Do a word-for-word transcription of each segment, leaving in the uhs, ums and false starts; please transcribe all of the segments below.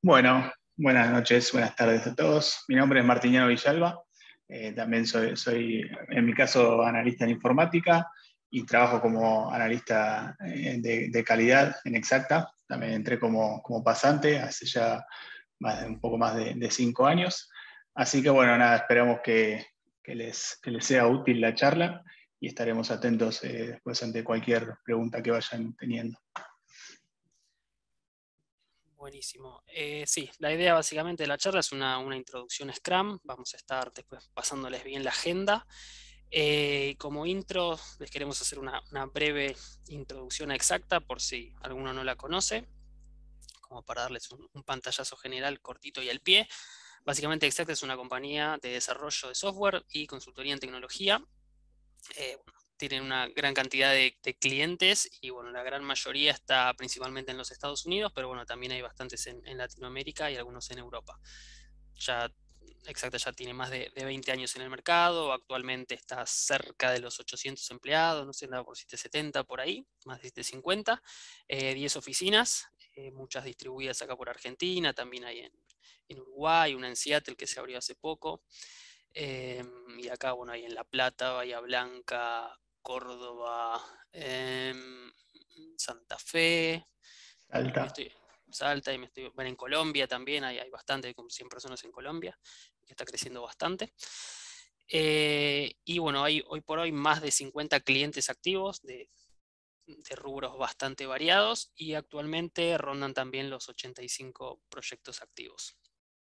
Bueno, buenas noches, buenas tardes a todos. Mi nombre es Martiniano Villalba. Eh, también soy, soy, en mi caso, analista en informática y trabajo como analista eh, de, de calidad en Exacta. También entré como, como pasante hace ya más de- un poco más de, de cinco años. Así que bueno, nada, esperamos que, que les, que les sea útil la charla y estaremos atentos eh, después ante cualquier pregunta que vayan teniendo. Buenísimo. Eh, sí, la idea básicamente de la charla es una, una introducción a Scrum. Vamos a estar después pasándoles bien la agenda. Eh, como intro, les queremos hacer una, una breve introducción exacta por si alguno no la conoce, como para darles un, un pantallazo general cortito y al pie. Básicamente, Exacta es una compañía de desarrollo de software y consultoría en tecnología. Eh, bueno, tienen una gran cantidad de, de clientes y bueno, la gran mayoría está principalmente en los Estados Unidos, pero bueno, también hay bastantes en, en Latinoamérica y algunos en Europa. Ya Exacta ya tiene más de, de veinte años en el mercado, actualmente está cerca de los ochocientos empleados, no sé, nada por setecientos setenta por ahí, más de setecientos cincuenta, eh, diez oficinas, eh, muchas distribuidas acá por Argentina, también hay en, en Uruguay, una en Seattle que se abrió hace poco. Eh, y acá, bueno, hay en La Plata, Bahía Blanca, Córdoba, em, Santa Fe, y me Alta. estoy, Salta, y me estoy, bueno, en Colombia también hay, hay bastante, hay como cien personas en Colombia, que está creciendo bastante. Eh, y bueno, hay hoy por hoy más de cincuenta clientes activos de, de rubros bastante variados y actualmente rondan también los ochenta y cinco proyectos activos.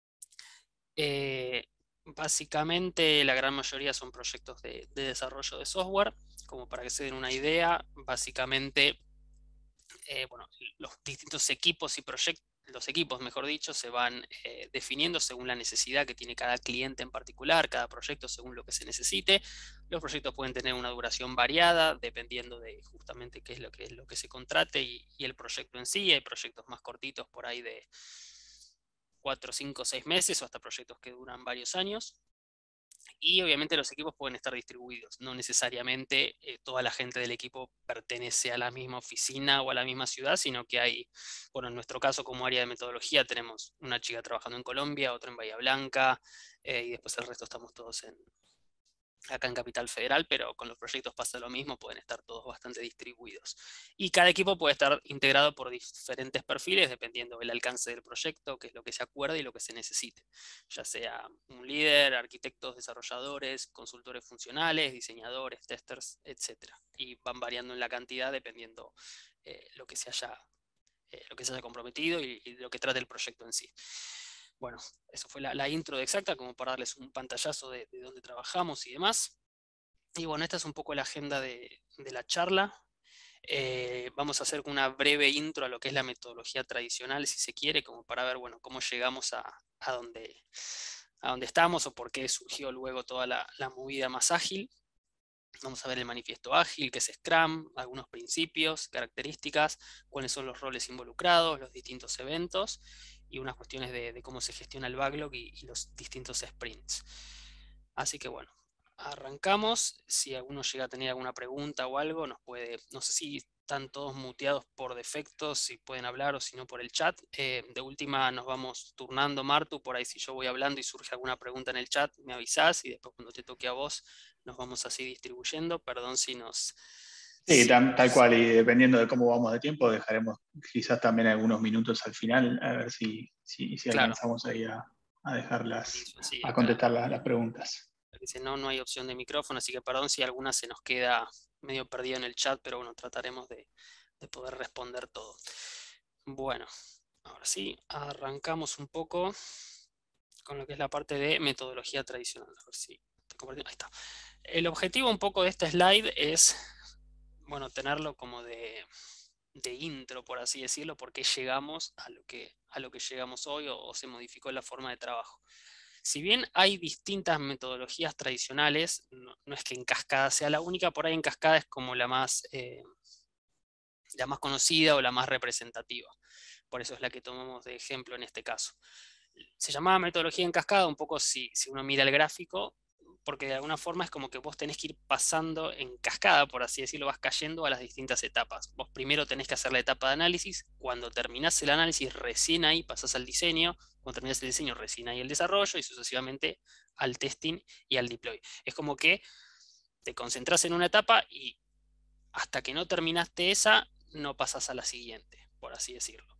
Eh, Básicamente, la gran mayoría son proyectos de, de desarrollo de software. Como para que se den una idea, básicamente, eh, bueno, los distintos equipos y proyectos, los equipos, mejor dicho, se van eh, definiendo según la necesidad que tiene cada cliente en particular, cada proyecto según lo que se necesite. Los proyectos pueden tener una duración variada, dependiendo de justamente qué es lo que, es lo que se contrate y, y el proyecto en sí. Hay proyectos más cortitos por ahí de cuatro, cinco, seis meses o hasta proyectos que duran varios años. Y obviamente los equipos pueden estar distribuidos. No necesariamente eh, toda la gente del equipo pertenece a la misma oficina o a la misma ciudad, sino que hay, bueno, en nuestro caso como área de metodología tenemos una chica trabajando en Colombia, otra en Bahía Blanca, eh, y después el resto estamos todos en, acá en Capital Federal, pero con los proyectos pasa lo mismo, pueden estar todos bastante distribuidos. Y cada equipo puede estar integrado por diferentes perfiles, dependiendo del alcance del proyecto, qué es lo que se acuerde y lo que se necesite, ya sea un líder, arquitectos, desarrolladores, consultores funcionales, diseñadores, testers, etcétera. Y van variando en la cantidad dependiendo eh, lo que se haya eh, lo que se haya comprometido y, y lo que trate el proyecto en sí. Bueno, eso fue la, la intro de Exacta, como para darles un pantallazo de, de dónde trabajamos y demás. Y bueno, esta es un poco la agenda de, de la charla. Eh, vamos a hacer una breve intro a lo que es la metodología tradicional, si se quiere, como para ver, bueno, cómo llegamos a, a, donde, a donde estamos o por qué surgió luego toda la, la movida más ágil. Vamos a ver el manifiesto ágil, que es Scrum, algunos principios, características, cuáles son los roles involucrados, los distintos eventos y unas cuestiones de, de cómo se gestiona el backlog y, y los distintos sprints. Así que bueno, arrancamos. Si alguno llega a tener alguna pregunta o algo, nos puede, no sé si están todos muteados por defecto, si pueden hablar o si no por el chat. Eh, de última nos vamos turnando, Martu, por ahí si yo voy hablando y surge alguna pregunta en el chat, me avisás y después cuando te toque a vos nos vamos así distribuyendo. Perdón si nos... Sí, Si tam- tal nos cual, y dependiendo de cómo vamos de tiempo, dejaremos quizás también algunos minutos al final, a ver si, si, si claro, alcanzamos ahí a, a dejarlas, buenísimo, sí, a acá contestar la- las preguntas. dice no, no hay opción de micrófono, así que perdón si alguna se nos queda medio perdida en el chat, pero bueno, trataremos de, de poder responder todo. Bueno, ahora sí, arrancamos un poco con lo que es la parte de metodología tradicional. A ver si estoy compartiendo. Ahí está. El objetivo un poco de este slide es, bueno, tenerlo como de, de intro, por así decirlo, porque llegamos a lo que, a lo que llegamos hoy o, o se modificó la forma de trabajo. Si bien hay distintas metodologías tradicionales, no, no es que en cascada sea la única, por ahí en cascada es como la más, eh, la más conocida o la más representativa. Por eso es la que tomamos de ejemplo en este caso. Se llamaba metodología en cascada, un poco si, si uno mira el gráfico, porque de alguna forma es como que vos tenés que ir pasando en cascada, por así decirlo, vas cayendo a las distintas etapas. Vos primero tenés que hacer la etapa de análisis, cuando terminás el análisis recién ahí pasás al diseño, cuando terminás el diseño recién ahí el desarrollo y sucesivamente al testing y al deploy. Es como que te concentrás en una etapa y hasta que no terminaste esa, no pasás a la siguiente, por así decirlo.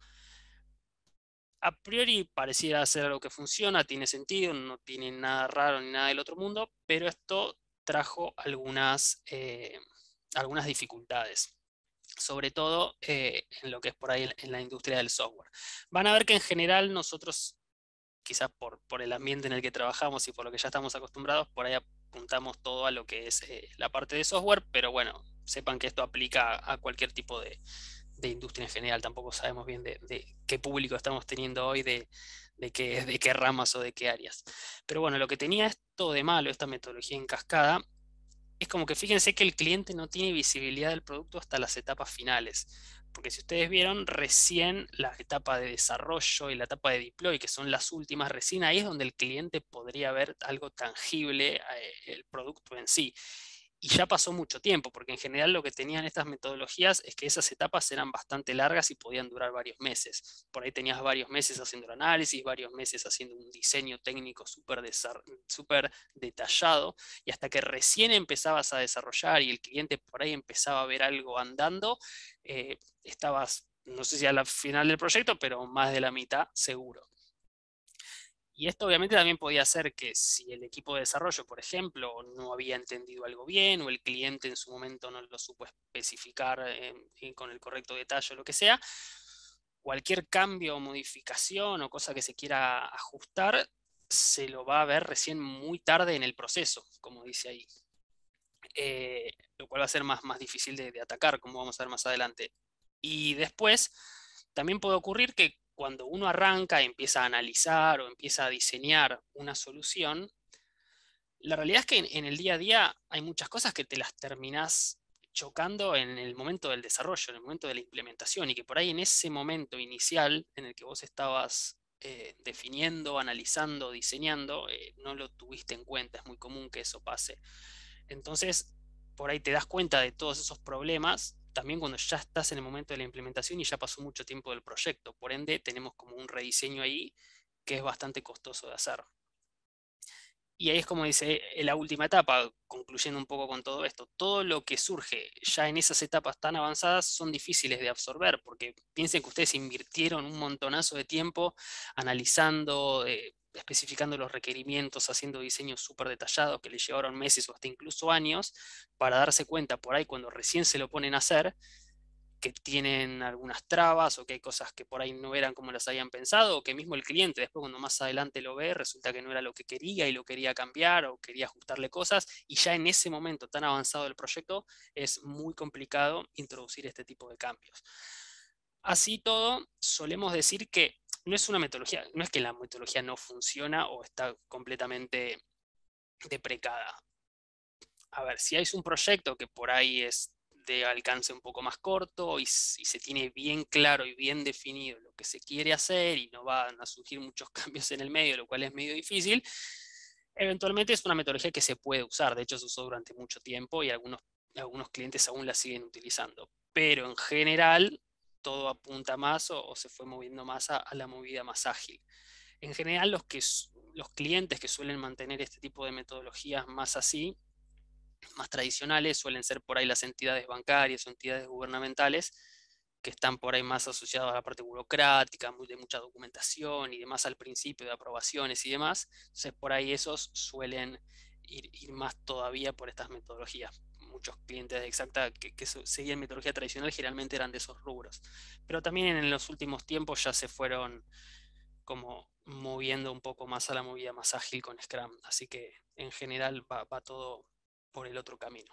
A priori pareciera ser algo que funciona, tiene sentido, no tiene nada raro ni nada del otro mundo, pero esto trajo algunas, eh, algunas dificultades, sobre todo eh, en lo que es por ahí en la industria del software. Van a ver que en general nosotros, quizás por, por el ambiente en el que trabajamos y por lo que ya estamos acostumbrados, por ahí apuntamos todo a lo que es eh, la parte de software, pero bueno, sepan que esto aplica a cualquier tipo de, de industria en general. Tampoco sabemos bien de, de qué público estamos teniendo hoy, de, de, qué, de qué ramas o de qué áreas. Pero bueno, lo que tenía esto de malo, esta metodología en cascada, es como que fíjense que el cliente no tiene visibilidad del producto hasta las etapas finales. Porque si ustedes vieron, recién la etapa de desarrollo y la etapa de deploy, que son las últimas, recién ahí es donde el cliente podría ver algo tangible, eh, el producto en sí. Y ya pasó mucho tiempo, porque en general lo que tenían estas metodologías es que esas etapas eran bastante largas y podían durar varios meses. Por ahí tenías varios meses haciendo el análisis, varios meses haciendo un diseño técnico súper súper detallado, y hasta que recién empezabas a desarrollar y el cliente por ahí empezaba a ver algo andando, eh, estabas, no sé si a la final del proyecto, pero más de la mitad seguro. Y esto obviamente también podía ser que si el equipo de desarrollo, por ejemplo, no había entendido algo bien o el cliente en su momento no lo supo especificar eh, eh, con el correcto detalle o lo que sea, cualquier cambio o modificación o cosa que se quiera ajustar se lo va a ver recién muy tarde en el proceso, como dice ahí. Eh, lo cual va a ser más, más difícil de, de atacar, como vamos a ver más adelante. Y después, también puede ocurrir que cuando uno arranca, empieza a analizar o empieza a diseñar una solución, la realidad es que en, en el día a día hay muchas cosas que te las terminás chocando en el momento del desarrollo, en el momento de la implementación, y que por ahí en ese momento inicial en el que vos estabas eh, definiendo, analizando, diseñando, eh, no lo tuviste en cuenta. Es muy común que eso pase. Entonces, por ahí te das cuenta de todos esos problemas también cuando ya estás en el momento de la implementación y ya pasó mucho tiempo del proyecto. Por ende, tenemos como un rediseño ahí que es bastante costoso de hacer. Y ahí es como dice, en la última etapa, concluyendo un poco con todo esto, todo lo que surge ya en esas etapas tan avanzadas son difíciles de absorber, porque piensen que ustedes invirtieron un montonazo de tiempo analizando, eh, especificando los requerimientos, haciendo diseños súper detallados que les llevaron meses o hasta incluso años, para darse cuenta por ahí cuando recién se lo ponen a hacer, que tienen algunas trabas o que hay cosas que por ahí no eran como las habían pensado, o que mismo el cliente después cuando más adelante lo ve resulta que no era lo que quería y lo quería cambiar o quería ajustarle cosas, y ya en ese momento tan avanzado del proyecto es muy complicado introducir este tipo de cambios. Así todo, solemos decir que no es una metodología, no es que la metodología no funciona o está completamente deprecada. A ver, si hay un proyecto que por ahí es de alcance un poco más corto y, y se tiene bien claro y bien definido lo que se quiere hacer y no van a surgir muchos cambios en el medio, lo cual es medio difícil, eventualmente es una metodología que se puede usar. De hecho, se usó durante mucho tiempo y algunos, algunos clientes aún la siguen utilizando. Pero en general, todo apunta más o, o se fue moviendo más a, a la movida más ágil. En general, los, que, los clientes que suelen mantener este tipo de metodologías más así, más tradicionales, suelen ser por ahí las entidades bancarias o entidades gubernamentales, que están por ahí más asociados a la parte burocrática, de mucha documentación y demás al principio de aprobaciones y demás. Entonces por ahí esos suelen ir, ir más todavía por estas metodologías. Muchos clientes de Xacta que, que seguían metodología tradicional generalmente eran de esos rubros. Pero también en los últimos tiempos ya se fueron como moviendo un poco más a la movida más ágil con Scrum. Así que en general va, va todo por el otro camino.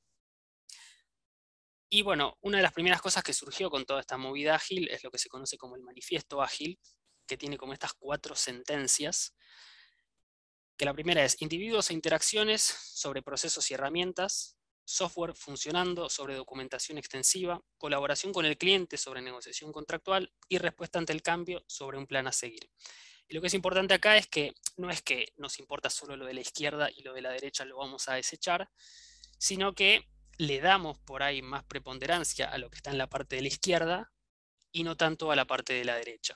Y bueno, una de las primeras cosas que surgió con toda esta movida ágil es lo que se conoce como el manifiesto ágil, que tiene como estas cuatro sentencias, que la primera es individuos e interacciones sobre procesos y herramientas, software funcionando sobre documentación extensiva, colaboración con el cliente sobre negociación contractual y respuesta ante el cambio sobre un plan a seguir. Y lo que es importante acá es que no es que nos importa solo lo de la izquierda y lo de la derecha lo vamos a desechar, sino que le damos por ahí más preponderancia a lo que está en la parte de la izquierda y no tanto a la parte de la derecha.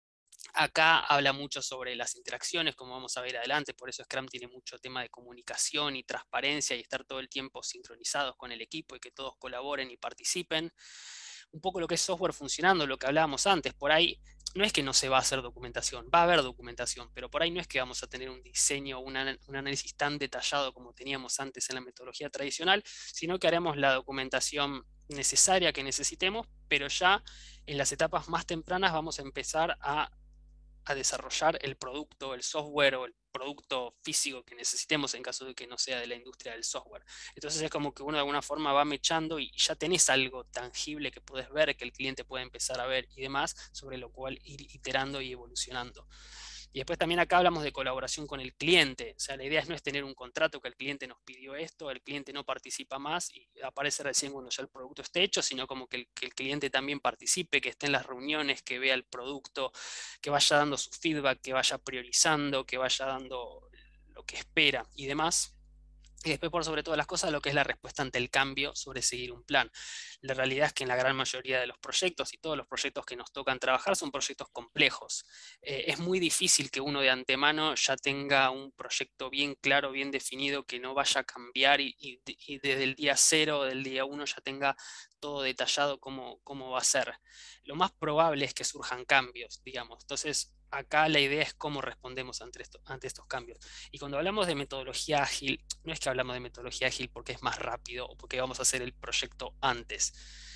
Acá habla mucho sobre las interacciones, como vamos a ver adelante, por eso Scrum tiene mucho tema de comunicación y transparencia y estar todo el tiempo sincronizados con el equipo y que todos colaboren y participen. Un poco lo que es software funcionando, lo que hablábamos antes, por ahí no es que no se va a hacer documentación, va a haber documentación, pero por ahí no es que vamos a tener un diseño, un, un análisis tan detallado como teníamos antes en la metodología tradicional, sino que haremos la documentación necesaria que necesitemos, pero ya en las etapas más tempranas vamos a empezar a a desarrollar el producto, el software o el producto físico que necesitemos en caso de que no sea de la industria del software. Entonces es como que uno de alguna forma va mechando y ya tenés algo tangible que puedes ver, que el cliente puede empezar a ver y demás, sobre lo cual ir iterando y evolucionando. Y después también acá hablamos de colaboración con el cliente. O sea, la idea no es tener un contrato que el cliente nos pidió esto, el cliente no participa más y aparece recién cuando ya el producto esté hecho, sino como que el, que el cliente también participe, que esté en las reuniones, que vea el producto, que vaya dando su feedback, que vaya priorizando, que vaya dando lo que espera y demás. Y después, por sobre todas las cosas, lo que es la respuesta ante el cambio sobre seguir un plan. La realidad es que en la gran mayoría de los proyectos y todos los proyectos que nos tocan trabajar son proyectos complejos. Eh, es muy difícil que uno de antemano ya tenga un proyecto bien claro, bien definido, que no vaya a cambiar y, y, y desde el día cero o del día uno ya tenga todo detallado cómo, cómo va a ser. Lo más probable es que surjan cambios, digamos. Entonces, acá la idea es cómo respondemos ante, esto, ante estos cambios. Y cuando hablamos de metodología ágil, no es que hablamos de metodología ágil porque es más rápido o porque vamos a hacer el proyecto antes.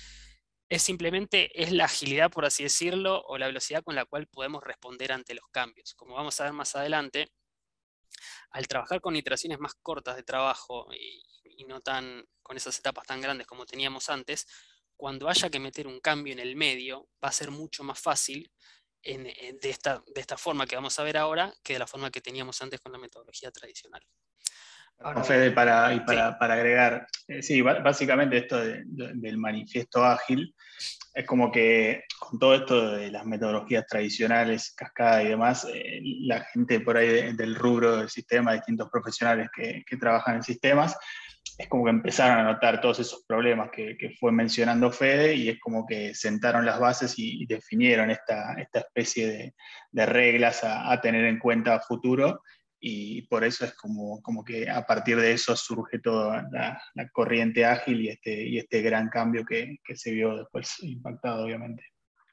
Es simplemente es la agilidad, por así decirlo, o la velocidad con la cual podemos responder ante los cambios. Como vamos a ver más adelante, al trabajar con iteraciones más cortas de trabajo y, y no tan con esas etapas tan grandes como teníamos antes, cuando haya que meter un cambio en el medio, va a ser mucho más fácil en, en, de, esta, de esta forma que vamos a ver ahora que de la forma que teníamos antes con la metodología tradicional. Ahora bien, Fede, para, y sí. para, para agregar, eh, sí, básicamente esto de, de, del manifiesto ágil es como que con todo esto de las metodologías tradicionales, cascada y demás, eh, la gente por ahí de, del rubro del sistema, distintos profesionales que, que, trabajan en sistemas, es como que empezaron a notar todos esos problemas que, que fue mencionando Fede y es como que sentaron las bases y, y definieron esta, esta especie de, de reglas a, a tener en cuenta a futuro. Y por eso es como, como que a partir de eso surge toda la, la corriente ágil y este, y este gran cambio que, que se vio después impactado, obviamente.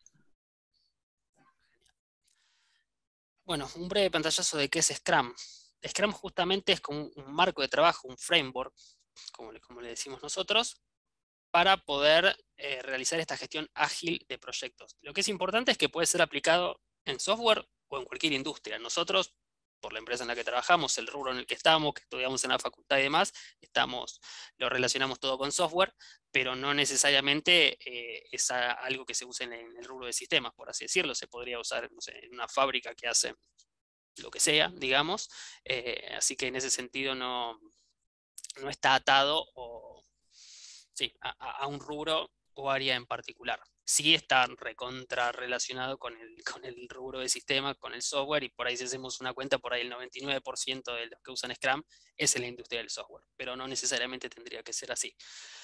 Bueno, un breve pantallazo de qué es Scrum. Scrum justamente es como un marco de trabajo, un framework, como le, como le decimos nosotros, para poder eh, realizar esta gestión ágil de proyectos. Lo que es importante es que puede ser aplicado en software o en cualquier industria. Nosotros, por la empresa en la que trabajamos, el rubro en el que estamos, que estudiamos en la facultad y demás, estamos, lo relacionamos todo con software, pero no necesariamente eh, es a, algo que se use en, en el rubro de sistemas, por así decirlo. Se podría usar, no sé, en una fábrica que hace lo que sea, digamos. Eh, así que en ese sentido no, no está atado o, sí, a, a, un rubro o área en particular. Sí está recontra relacionado con el, con el rubro de sistema, con el software, y por ahí si hacemos una cuenta, por ahí el noventa y nueve por ciento de los que usan Scrum es en la industria del software, pero no necesariamente tendría que ser así.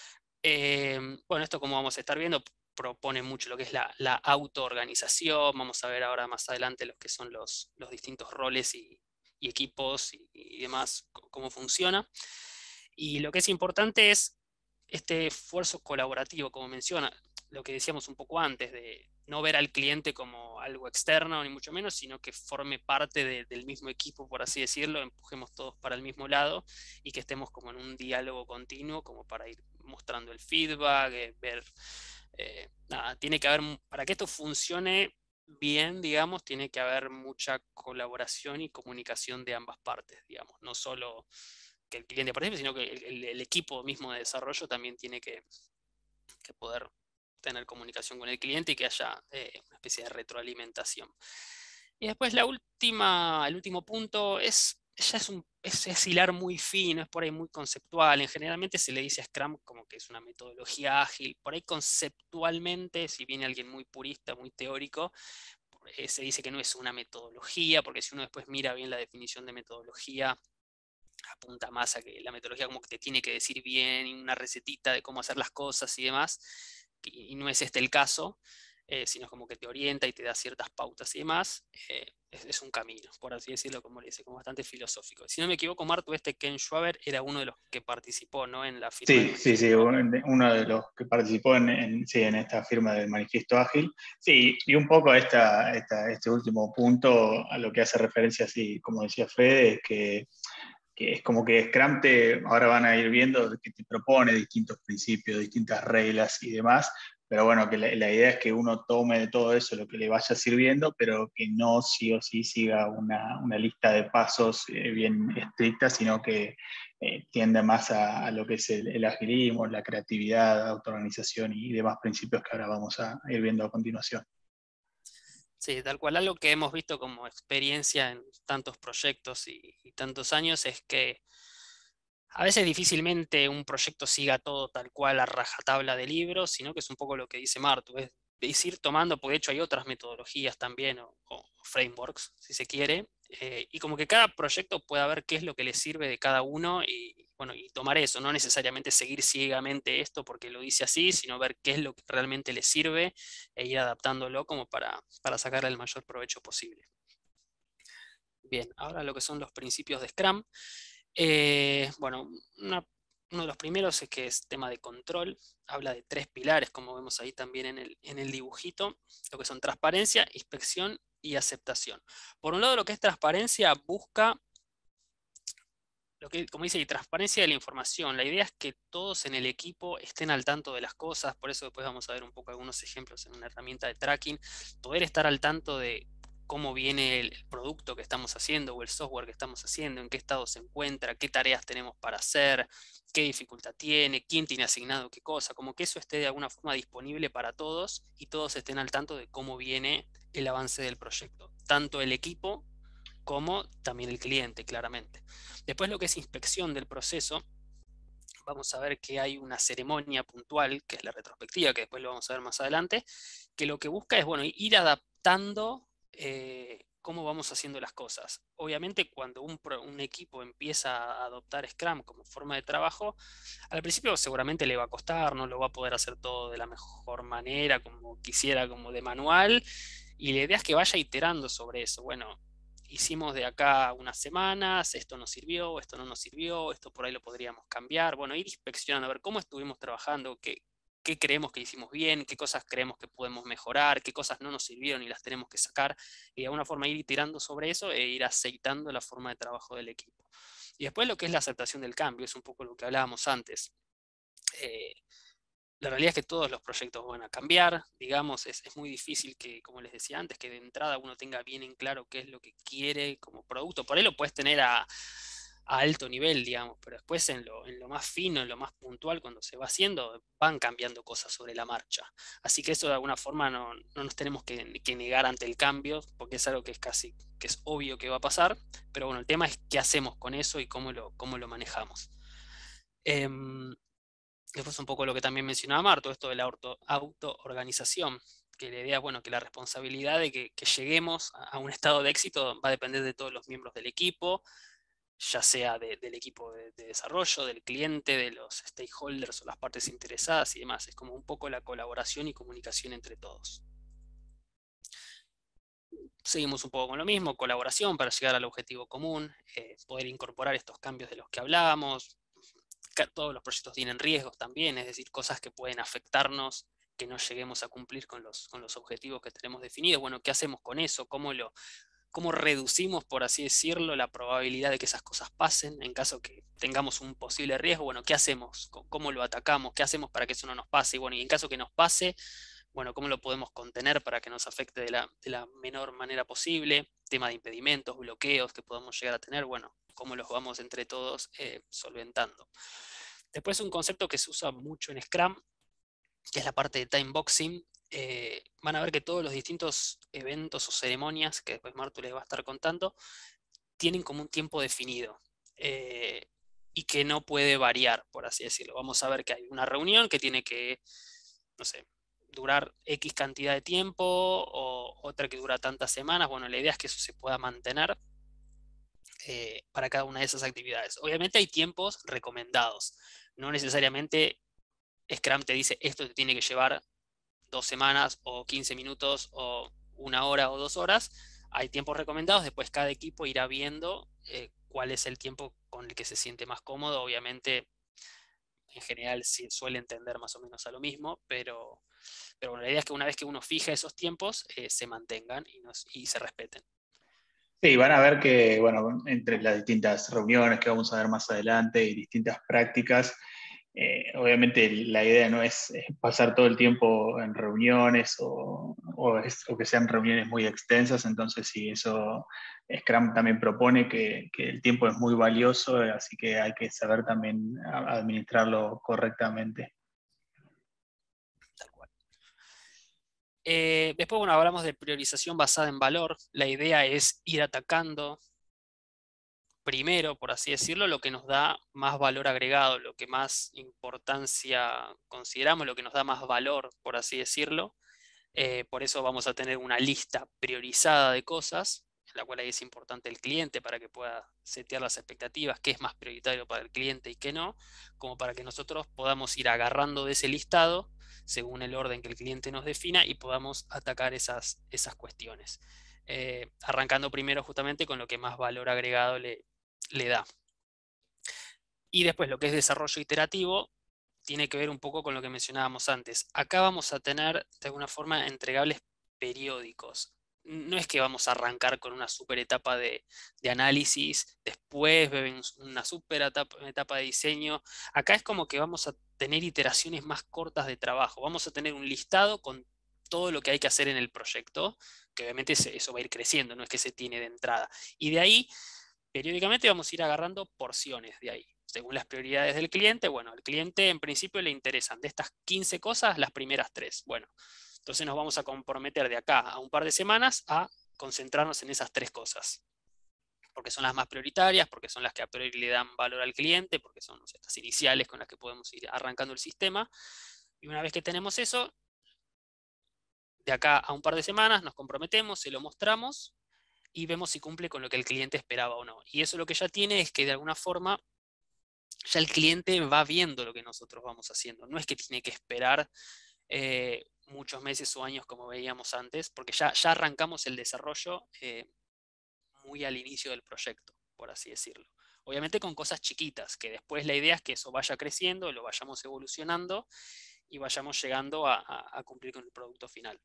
Eh, bueno, esto como vamos a estar viendo, propone mucho lo que es la, la autoorganización. Vamos a ver ahora más adelante lo que son los, los distintos roles y, y equipos y, y demás, cómo funciona. Y lo que es importante es este esfuerzo colaborativo, como menciona, lo que decíamos un poco antes, de no ver al cliente como algo externo, ni mucho menos, sino que forme parte de, del mismo equipo, por así decirlo, empujemos todos para el mismo lado y que estemos como en un diálogo continuo, como para ir mostrando el feedback, eh, ver, eh, nada, tiene que haber, para que esto funcione bien, digamos, tiene que haber mucha colaboración y comunicación de ambas partes, digamos, no solo que el cliente participe, sino que el, el, el equipo mismo de desarrollo también tiene que, que poder tener comunicación con el cliente y que haya eh, una especie de retroalimentación. Y después la última, el último punto es, ya es, un, es, es hilar muy fino, es por ahí muy conceptual. En generalmente se le dice a Scrum como que es una metodología ágil. Por ahí conceptualmente, si viene alguien muy purista, muy teórico, eh, se dice que no es una metodología, porque si uno después mira bien la definición de metodología, apunta más a que la metodología como que te tiene que decir bien, una recetita de cómo hacer las cosas y demás, y no es este el caso, eh, sino como que te orienta y te da ciertas pautas y demás. Eh, es, es, un camino, por así decirlo, como le dice, como bastante filosófico. Si no me equivoco, Martu, este Ken Schwaber era uno de los que participó, ¿no?, en la firma del Sí, sí, sí, manifiesto ágil. uno de los que participó en, en, sí, en esta firma del Manifiesto Ágil. Sí, y un poco esta, esta, este último punto a lo que hace referencia, así como decía Fede, es que, que es como que Scrum te, ahora van a ir viendo que te propone distintos principios, distintas reglas y demás, pero bueno, que la, la idea es que uno tome de todo eso lo que le vaya sirviendo, pero que no sí o sí siga una, una lista de pasos eh, bien estricta, sino que eh, tiende más a, a, lo que es el, el agilismo, la creatividad, autoorganización y demás principios que ahora vamos a ir viendo a continuación. Sí, tal cual. Algo que hemos visto como experiencia en tantos proyectos y, y tantos años es que a veces difícilmente un proyecto siga todo tal cual a rajatabla de libros, sino que es un poco lo que dice Martu, es, es ir tomando, porque de hecho hay otras metodologías también, o, o frameworks, si se quiere, eh, y como que cada proyecto pueda ver qué es lo que le sirve de cada uno y, bueno, y tomar eso, no necesariamente seguir ciegamente esto porque lo dice así, sino ver qué es lo que realmente le sirve e ir adaptándolo como para, para sacarle el mayor provecho posible. Bien, ahora lo que son los principios de Scrum. Eh, bueno, una, uno de los primeros es que es tema de control. Habla de tres pilares, como vemos ahí también en el, en el dibujito, lo que son transparencia, inspección y aceptación. Por un lado, lo que es transparencia busca, lo que, como dice, y transparencia de la información. La idea es que todos en el equipo estén al tanto de las cosas, por eso después vamos a ver un poco algunos ejemplos en una herramienta de tracking, poder estar al tanto de cómo viene el, el producto que estamos haciendo o el software que estamos haciendo, en qué estado se encuentra, qué tareas tenemos para hacer, qué dificultad tiene, quién tiene asignado qué cosa, como que eso esté de alguna forma disponible para todos y todos estén al tanto de cómo viene el avance del proyecto, tanto el equipo como también el cliente, claramente. Después lo que es inspección del proceso, vamos a ver que hay una ceremonia puntual, que es la retrospectiva, que después lo vamos a ver más adelante, que lo que busca es, bueno, ir adaptando eh, cómo vamos haciendo las cosas. Obviamente cuando un, un equipo empieza a adoptar Scrum como forma de trabajo, al principio seguramente le va a costar, no lo va a poder hacer todo de la mejor manera, como quisiera, como de manual, y la idea es que vaya iterando sobre eso. Bueno, hicimos de acá unas semanas, esto nos sirvió, esto no nos sirvió, esto por ahí lo podríamos cambiar. Bueno, ir inspeccionando, a ver cómo estuvimos trabajando, qué, qué creemos que hicimos bien, qué cosas creemos que podemos mejorar, qué cosas no nos sirvieron y las tenemos que sacar. Y de alguna forma ir iterando sobre eso e ir aceitando la forma de trabajo del equipo. Y después lo que es la aceptación del cambio, es un poco lo que hablábamos antes. Eh, la realidad es que todos los proyectos van a cambiar, digamos, es, es muy difícil que, como les decía antes, que de entrada uno tenga bien en claro qué es lo que quiere como producto. Por ahí lo puedes tener a, a alto nivel, digamos, pero después en lo, en lo más fino, en lo más puntual, cuando se va haciendo, van cambiando cosas sobre la marcha. Así que eso de alguna forma no, no nos tenemos que, que negar ante el cambio, porque es algo que es casi, que es obvio que va a pasar, pero bueno, el tema es qué hacemos con eso y cómo lo, cómo lo manejamos. Eh, Después un poco lo que también mencionaba Marto, esto de la auto, auto-organización, que la idea es, bueno, que la responsabilidad de que, que lleguemos a un estado de éxito va a depender de todos los miembros del equipo, ya sea de, del equipo de, de desarrollo, del cliente, de los stakeholders o las partes interesadas y demás. Es como un poco la colaboración y comunicación entre todos. Seguimos un poco con lo mismo, colaboración para llegar al objetivo común, eh, poder incorporar estos cambios de los que hablábamos. Todos los proyectos tienen riesgos también, es decir, cosas que pueden afectarnos, que no lleguemos a cumplir con los, con los objetivos que tenemos definidos. Bueno, ¿qué hacemos con eso? ¿Cómo, lo, ¿Cómo reducimos, por así decirlo, la probabilidad de que esas cosas pasen en caso que tengamos un posible riesgo? Bueno, ¿qué hacemos? ¿Cómo lo atacamos? ¿Qué hacemos para que eso no nos pase? Y bueno, y en caso que nos pase, bueno, ¿cómo lo podemos contener para que nos afecte de la, de la menor manera posible? Tema de impedimentos, bloqueos que podamos llegar a tener, bueno, ¿cómo los vamos entre todos eh, solventando? Después un concepto que se usa mucho en Scrum, que es la parte de time boxing. Eh, van a ver que todos los distintos eventos o ceremonias, que después Martu les va a estar contando, tienen como un tiempo definido. Eh, y que no puede variar, por así decirlo. Vamos a ver que hay una reunión que tiene que, no sé, durar X cantidad de tiempo o otra que dura tantas semanas. Bueno, la idea es que eso se pueda mantener eh, para cada una de esas actividades. Obviamente hay tiempos recomendados. No necesariamente Scrum te dice esto te tiene que llevar dos semanas o quince minutos o una hora o dos horas. Hay tiempos recomendados, después cada equipo irá viendo eh, cuál es el tiempo con el que se siente más cómodo. Obviamente, en general sí suelen tender más o menos a lo mismo, pero, pero bueno, la idea es que una vez que uno fija esos tiempos, eh, se mantengan y, nos, y se respeten. Sí, van a ver que, bueno, entre las distintas reuniones que vamos a ver más adelante y distintas prácticas, eh, obviamente la idea no es, es pasar todo el tiempo en reuniones o, o, es, o, que sean reuniones muy extensas, entonces sí, eso Scrum también propone que, que el tiempo es muy valioso, así que hay que saber también administrarlo correctamente. Tal cual. Eh, después, bueno, hablamos de priorización basada en valor. La idea es ir atacando primero, por así decirlo, lo que nos da más valor agregado, lo que más importancia consideramos, lo que nos da más valor, por así decirlo. Eh, por eso vamos a tener una lista priorizada de cosas, en la cual ahí es importante el cliente para que pueda setear las expectativas, qué es más prioritario para el cliente y qué no, como para que nosotros podamos ir agarrando de ese listado según el orden que el cliente nos defina y podamos atacar esas, esas cuestiones. Eh, arrancando primero justamente con lo que más valor agregado le, le da. Y después lo que es desarrollo iterativo tiene que ver un poco con lo que mencionábamos antes. Acá vamos a tener de alguna forma entregables periódicos. No es que vamos a arrancar con una super etapa de, de análisis, después una super etapa, etapa de diseño. Acá es como que vamos a tener iteraciones más cortas de trabajo. Vamos a tener un listado con todo lo que hay que hacer en el proyecto, que obviamente eso va a ir creciendo, no es que se tiene de entrada. Y de ahí, periódicamente vamos a ir agarrando porciones de ahí. Según las prioridades del cliente, bueno, al cliente en principio le interesan de estas quince cosas las primeras tres. Bueno, entonces nos vamos a comprometer de acá a un par de semanas a concentrarnos en esas tres cosas. Porque son las más prioritarias, porque son las que a priori le dan valor al cliente, porque son, no sé, las iniciales con las que podemos ir arrancando el sistema. Y una vez que tenemos eso, de acá a un par de semanas nos comprometemos, se lo mostramos y vemos si cumple con lo que el cliente esperaba o no. Y eso lo que ya tiene es que de alguna forma ya el cliente va viendo lo que nosotros vamos haciendo. No es que tiene que esperar eh, muchos meses o años como veíamos antes, porque ya, ya arrancamos el desarrollo eh, muy al inicio del proyecto, por así decirlo. Obviamente con cosas chiquitas, que después la idea es que eso vaya creciendo, lo vayamos evolucionando y vayamos llegando a, a, a cumplir con el producto final.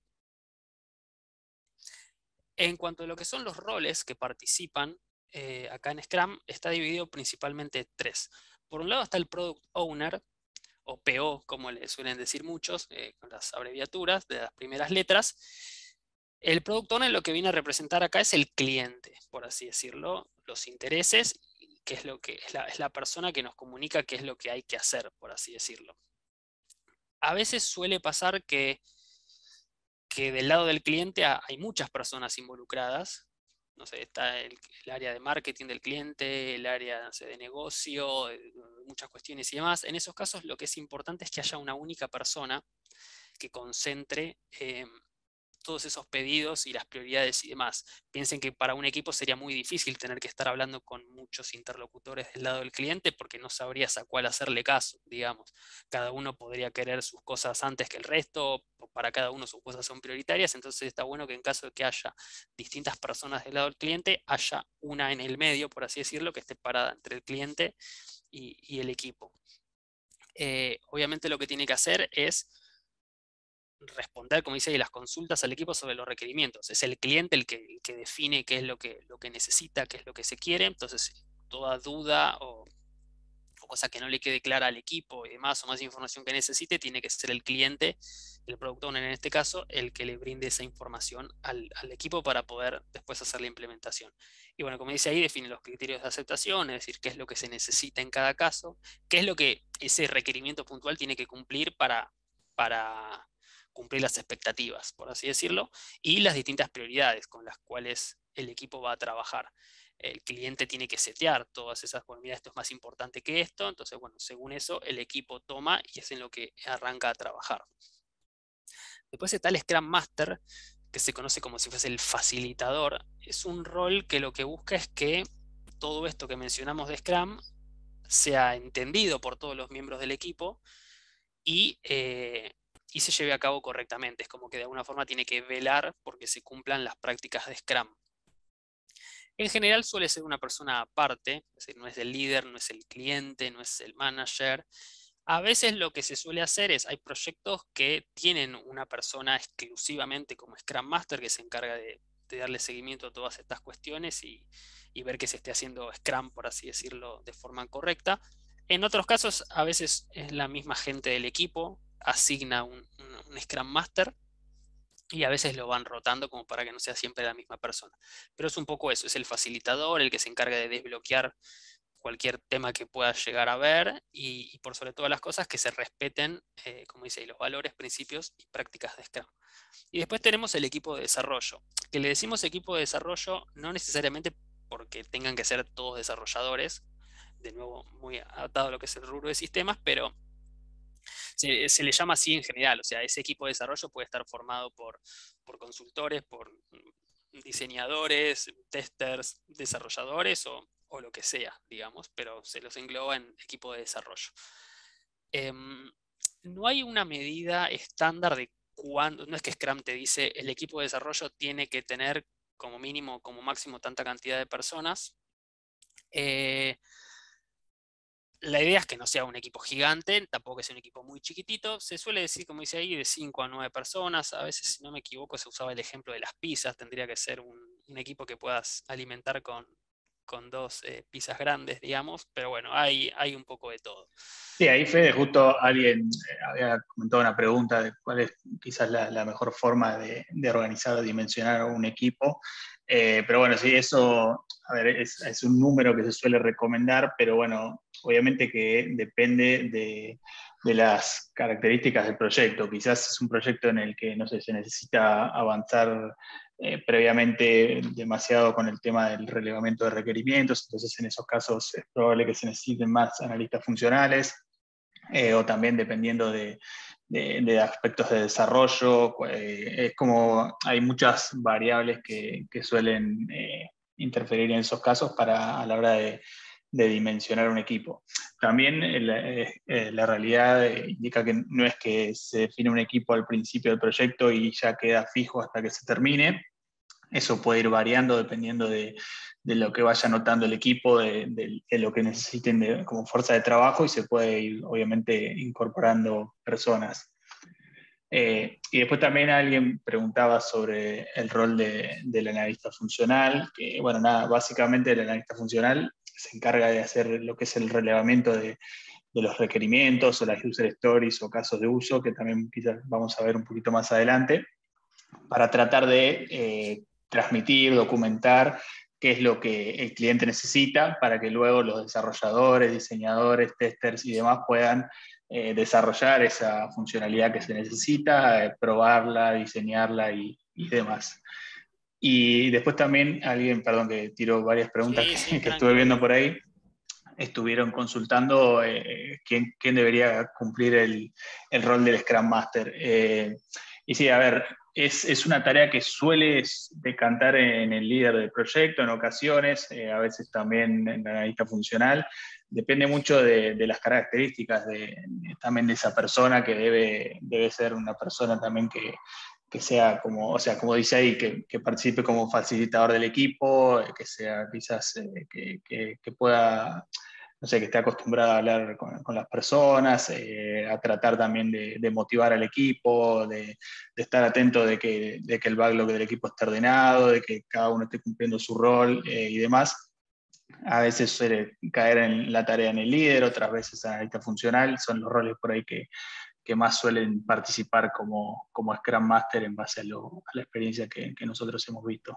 En cuanto a lo que son los roles que participan eh, acá en Scrum, está dividido principalmente en tres. Por un lado está el Product Owner, o P O, como le suelen decir muchos, eh, con las abreviaturas de las primeras letras. El Product Owner lo que viene a representar acá es el cliente, por así decirlo, los intereses, que es, lo que, es, la, es la persona que nos comunica qué es lo que hay que hacer, por así decirlo. A veces suele pasar que que del lado del cliente hay muchas personas involucradas. No sé, está el, el área de marketing del cliente, el área no sé, de negocio, muchas cuestiones y demás. En esos casos lo que es importante es que haya una única persona que concentre eh, todos esos pedidos y las prioridades y demás. Piensen que para un equipo sería muy difícil tener que estar hablando con muchos interlocutores del lado del cliente porque no sabrías a cuál hacerle caso, digamos. Cada uno podría querer sus cosas antes que el resto, para cada uno sus cosas son prioritarias, entonces está bueno que en caso de que haya distintas personas del lado del cliente, haya una en el medio, por así decirlo, que esté parada entre el cliente y, y el equipo. Eh, obviamente lo que tiene que hacer es responder, como dice ahí, las consultas al equipo sobre los requerimientos. Es el cliente el que, el que define qué es lo que, lo que necesita, qué es lo que se quiere. Entonces, toda duda o, o cosa que no le quede clara al equipo y demás, o más información que necesite, tiene que ser el cliente, el product owner en este caso, el que le brinde esa información al, al equipo para poder después hacer la implementación. Y bueno, como dice ahí, define los criterios de aceptación, es decir, qué es lo que se necesita en cada caso, qué es lo que ese requerimiento puntual tiene que cumplir para... para cumplir las expectativas, por así decirlo, y las distintas prioridades con las cuales el equipo va a trabajar. El cliente tiene que setear todas esas, bueno, mira, esto es más importante que esto, entonces, bueno, según eso, el equipo toma y es en lo que arranca a trabajar. Después está el Scrum Master, que se conoce como si fuese el facilitador. Es un rol que lo que busca es que todo esto que mencionamos de Scrum sea entendido por todos los miembros del equipo y, eh, y se lleve a cabo correctamente. Es como que de alguna forma tiene que velar porque se cumplan las prácticas de Scrum. En general suele ser una persona aparte, es decir, no es el líder, no es el cliente, no es el manager. A veces lo que se suele hacer es, hay proyectos que tienen una persona exclusivamente como Scrum Master que se encarga de, de darle seguimiento a todas estas cuestiones y, y ver que se esté haciendo Scrum, por así decirlo, de forma correcta. En otros casos, a veces es la misma gente del equipo, asigna un, un, un Scrum Master y a veces lo van rotando como para que no sea siempre la misma persona. Pero es un poco eso, es el facilitador, el que se encarga de desbloquear cualquier tema que pueda llegar a ver y, y por sobre todas las cosas que se respeten, eh, como dice ahí, los valores, principios y prácticas de Scrum. Y después tenemos el equipo de desarrollo, que le decimos equipo de desarrollo no necesariamente porque tengan que ser todos desarrolladores, de nuevo muy adaptado a lo que es el rubro de sistemas, pero se, se le llama así en general, o sea, ese equipo de desarrollo puede estar formado por, por consultores, por diseñadores, testers, desarrolladores o, o lo que sea, digamos, pero se los engloba en equipo de desarrollo. Eh, no hay una medida estándar de cuándo, no es que Scrum te dice el equipo de desarrollo tiene que tener como mínimo, como máximo tanta cantidad de personas. Eh, La idea es que no sea un equipo gigante, tampoco que sea un equipo muy chiquitito. Se suele decir, como dice ahí, de cinco a nueve personas. A veces, si no me equivoco, se usaba el ejemplo de las pizzas. Tendría que ser un, un equipo que puedas alimentar con, con dos eh, pizzas grandes, digamos. Pero bueno, hay, hay un poco de todo. Sí, ahí Fede, justo alguien eh, había comentado una pregunta de cuál es quizás la, la mejor forma de, de organizar o dimensionar un equipo. Eh, pero bueno, sí, eso, a ver, es, es un número que se suele recomendar, pero bueno, obviamente que depende de, de las características del proyecto. Quizás es un proyecto en el que, no sé, se necesita avanzar eh, previamente demasiado con el tema del relevamiento de requerimientos, entonces en esos casos es probable que se necesiten más analistas funcionales. Eh, o también dependiendo de, de, de, aspectos de desarrollo. Eh, es como hay muchas variables que, que suelen eh, interferir en esos casos para, a la hora de, de dimensionar un equipo. También eh, eh, la realidad indica que no es que se define un equipo al principio del proyecto y ya queda fijo hasta que se termine. Eso puede ir variando dependiendo de, de lo que vaya notando el equipo, de, de, de lo que necesiten de, como fuerza de trabajo y se puede ir obviamente incorporando personas. Eh, y después también alguien preguntaba sobre el rol de, del analista funcional, que bueno, nada, básicamente el analista funcional se encarga de hacer lo que es el relevamiento de, de los requerimientos o las user stories o casos de uso, que también quizás vamos a ver un poquito más adelante, para tratar de eh, transmitir, documentar qué es lo que el cliente necesita para que luego los desarrolladores, diseñadores, testers y demás puedan eh, desarrollar esa funcionalidad que se necesita, eh, probarla, diseñarla y, y demás. Y después también alguien, perdón que tiró varias preguntas Sí, sí, que, que tranqui, estuve obvio. viendo por ahí, estuvieron consultando eh, quién, quién, debería cumplir el, el, rol del Scrum Master. Eh, y sí, a ver, es, es, una tarea que suele decantar en el líder del proyecto en ocasiones, eh, a veces también en la analista funcional. Depende mucho de, de las características de, de, también de esa persona, que debe, debe ser una persona también que, que sea como, o sea, como dice ahí, que, que participe como facilitador del equipo, que sea quizás eh, que, que, que pueda, no sé, que esté acostumbrada a hablar con, con las personas, eh, a tratar también de, de motivar al equipo, de, de estar atento de que, de que el backlog del equipo esté ordenado, de que cada uno esté cumpliendo su rol eh, y demás. A veces suele caer en la tarea en el líder, otras veces analista funcional, son los roles por ahí que, que más suelen participar como, como Scrum Master en base a, lo, a la experiencia que, que nosotros hemos visto.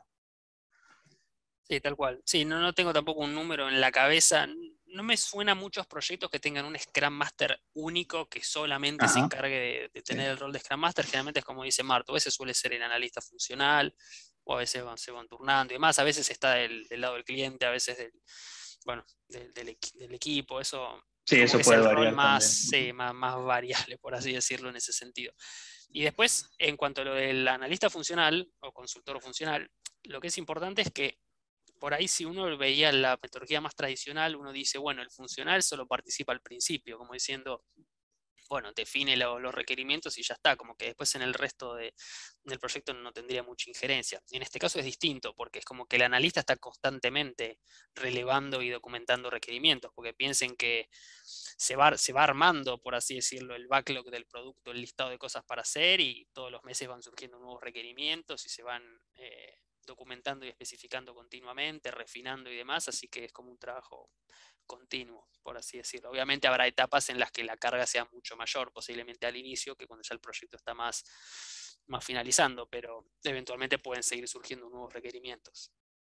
Sí, tal cual. Sí, no, no tengo tampoco un número en la cabeza. No me suena muchos proyectos que tengan un Scrum Master único que solamente se Ajá, encargue de, de sí. tener el rol de Scrum Master. Generalmente es como dice Marto, a veces suele ser el analista funcional, o a veces van, se van turnando y demás. A veces está del, del lado del cliente, a veces del, bueno, del, del, del equipo. Eso Sí, Como eso que es puede el rol variar más, también. sí, más, más variable, por así decirlo, en ese sentido. Y después, en cuanto a lo del analista funcional o consultor funcional, lo que es importante es que por ahí si uno veía la metodología más tradicional, uno dice, bueno, el funcional solo participa al principio, como diciendo, bueno, define lo- los requerimientos y ya está, como que después en el resto de- del proyecto no tendría mucha injerencia. En este caso es distinto, porque es como que el analista está constantemente relevando y documentando requerimientos, porque piensen que se va, se va armando, por así decirlo, el backlog del producto, el listado de cosas para hacer, y todos los meses van surgiendo nuevos requerimientos y se van eh, documentando y especificando continuamente, refinando y demás, así que es como un trabajo continuo, por así decirlo. Obviamente habrá etapas en las que la carga sea mucho mayor, posiblemente al inicio, que cuando ya el proyecto está más, más finalizando, pero eventualmente pueden seguir surgiendo nuevos requerimientos.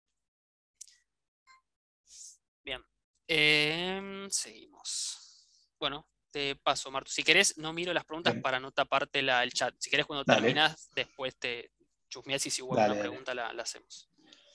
Bien, eh, seguimos. Bueno, te paso, Martu. Si querés, no miro las preguntas Bien, para no taparte la, el chat. Si querés, cuando dale, terminás, después te chusmeás y si hubo alguna dale, dale. pregunta la, la hacemos.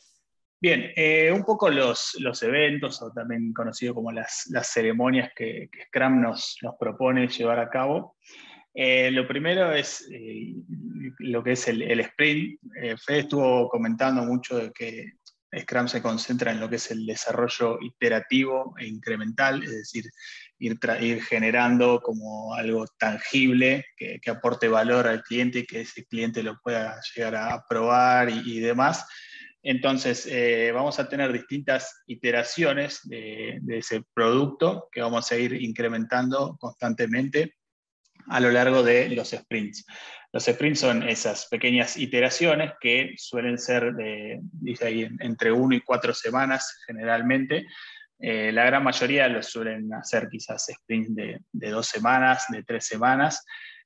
Bien, eh, un poco los, los eventos, o también conocido como las, las ceremonias que, que Scrum nos, nos propone llevar a cabo. Eh, lo primero es eh, lo que es el, el sprint. Eh, Fede estuvo comentando mucho de que Scrum se concentra en lo que es el desarrollo iterativo e incremental, es decir, ir, ir generando como algo tangible que, que, aporte valor al cliente y que ese cliente lo pueda llegar a probar y, y demás. Entonces, eh, vamos a tener distintas iteraciones de, de ese producto que vamos a ir incrementando constantemente a lo largo de los sprints. Los sprints son esas pequeñas iteraciones que suelen ser de, dice ahí, entre uno y cuatro semanas generalmente. Eh, la gran mayoría lo suelen hacer quizás sprints de, de dos semanas, de tres semanas.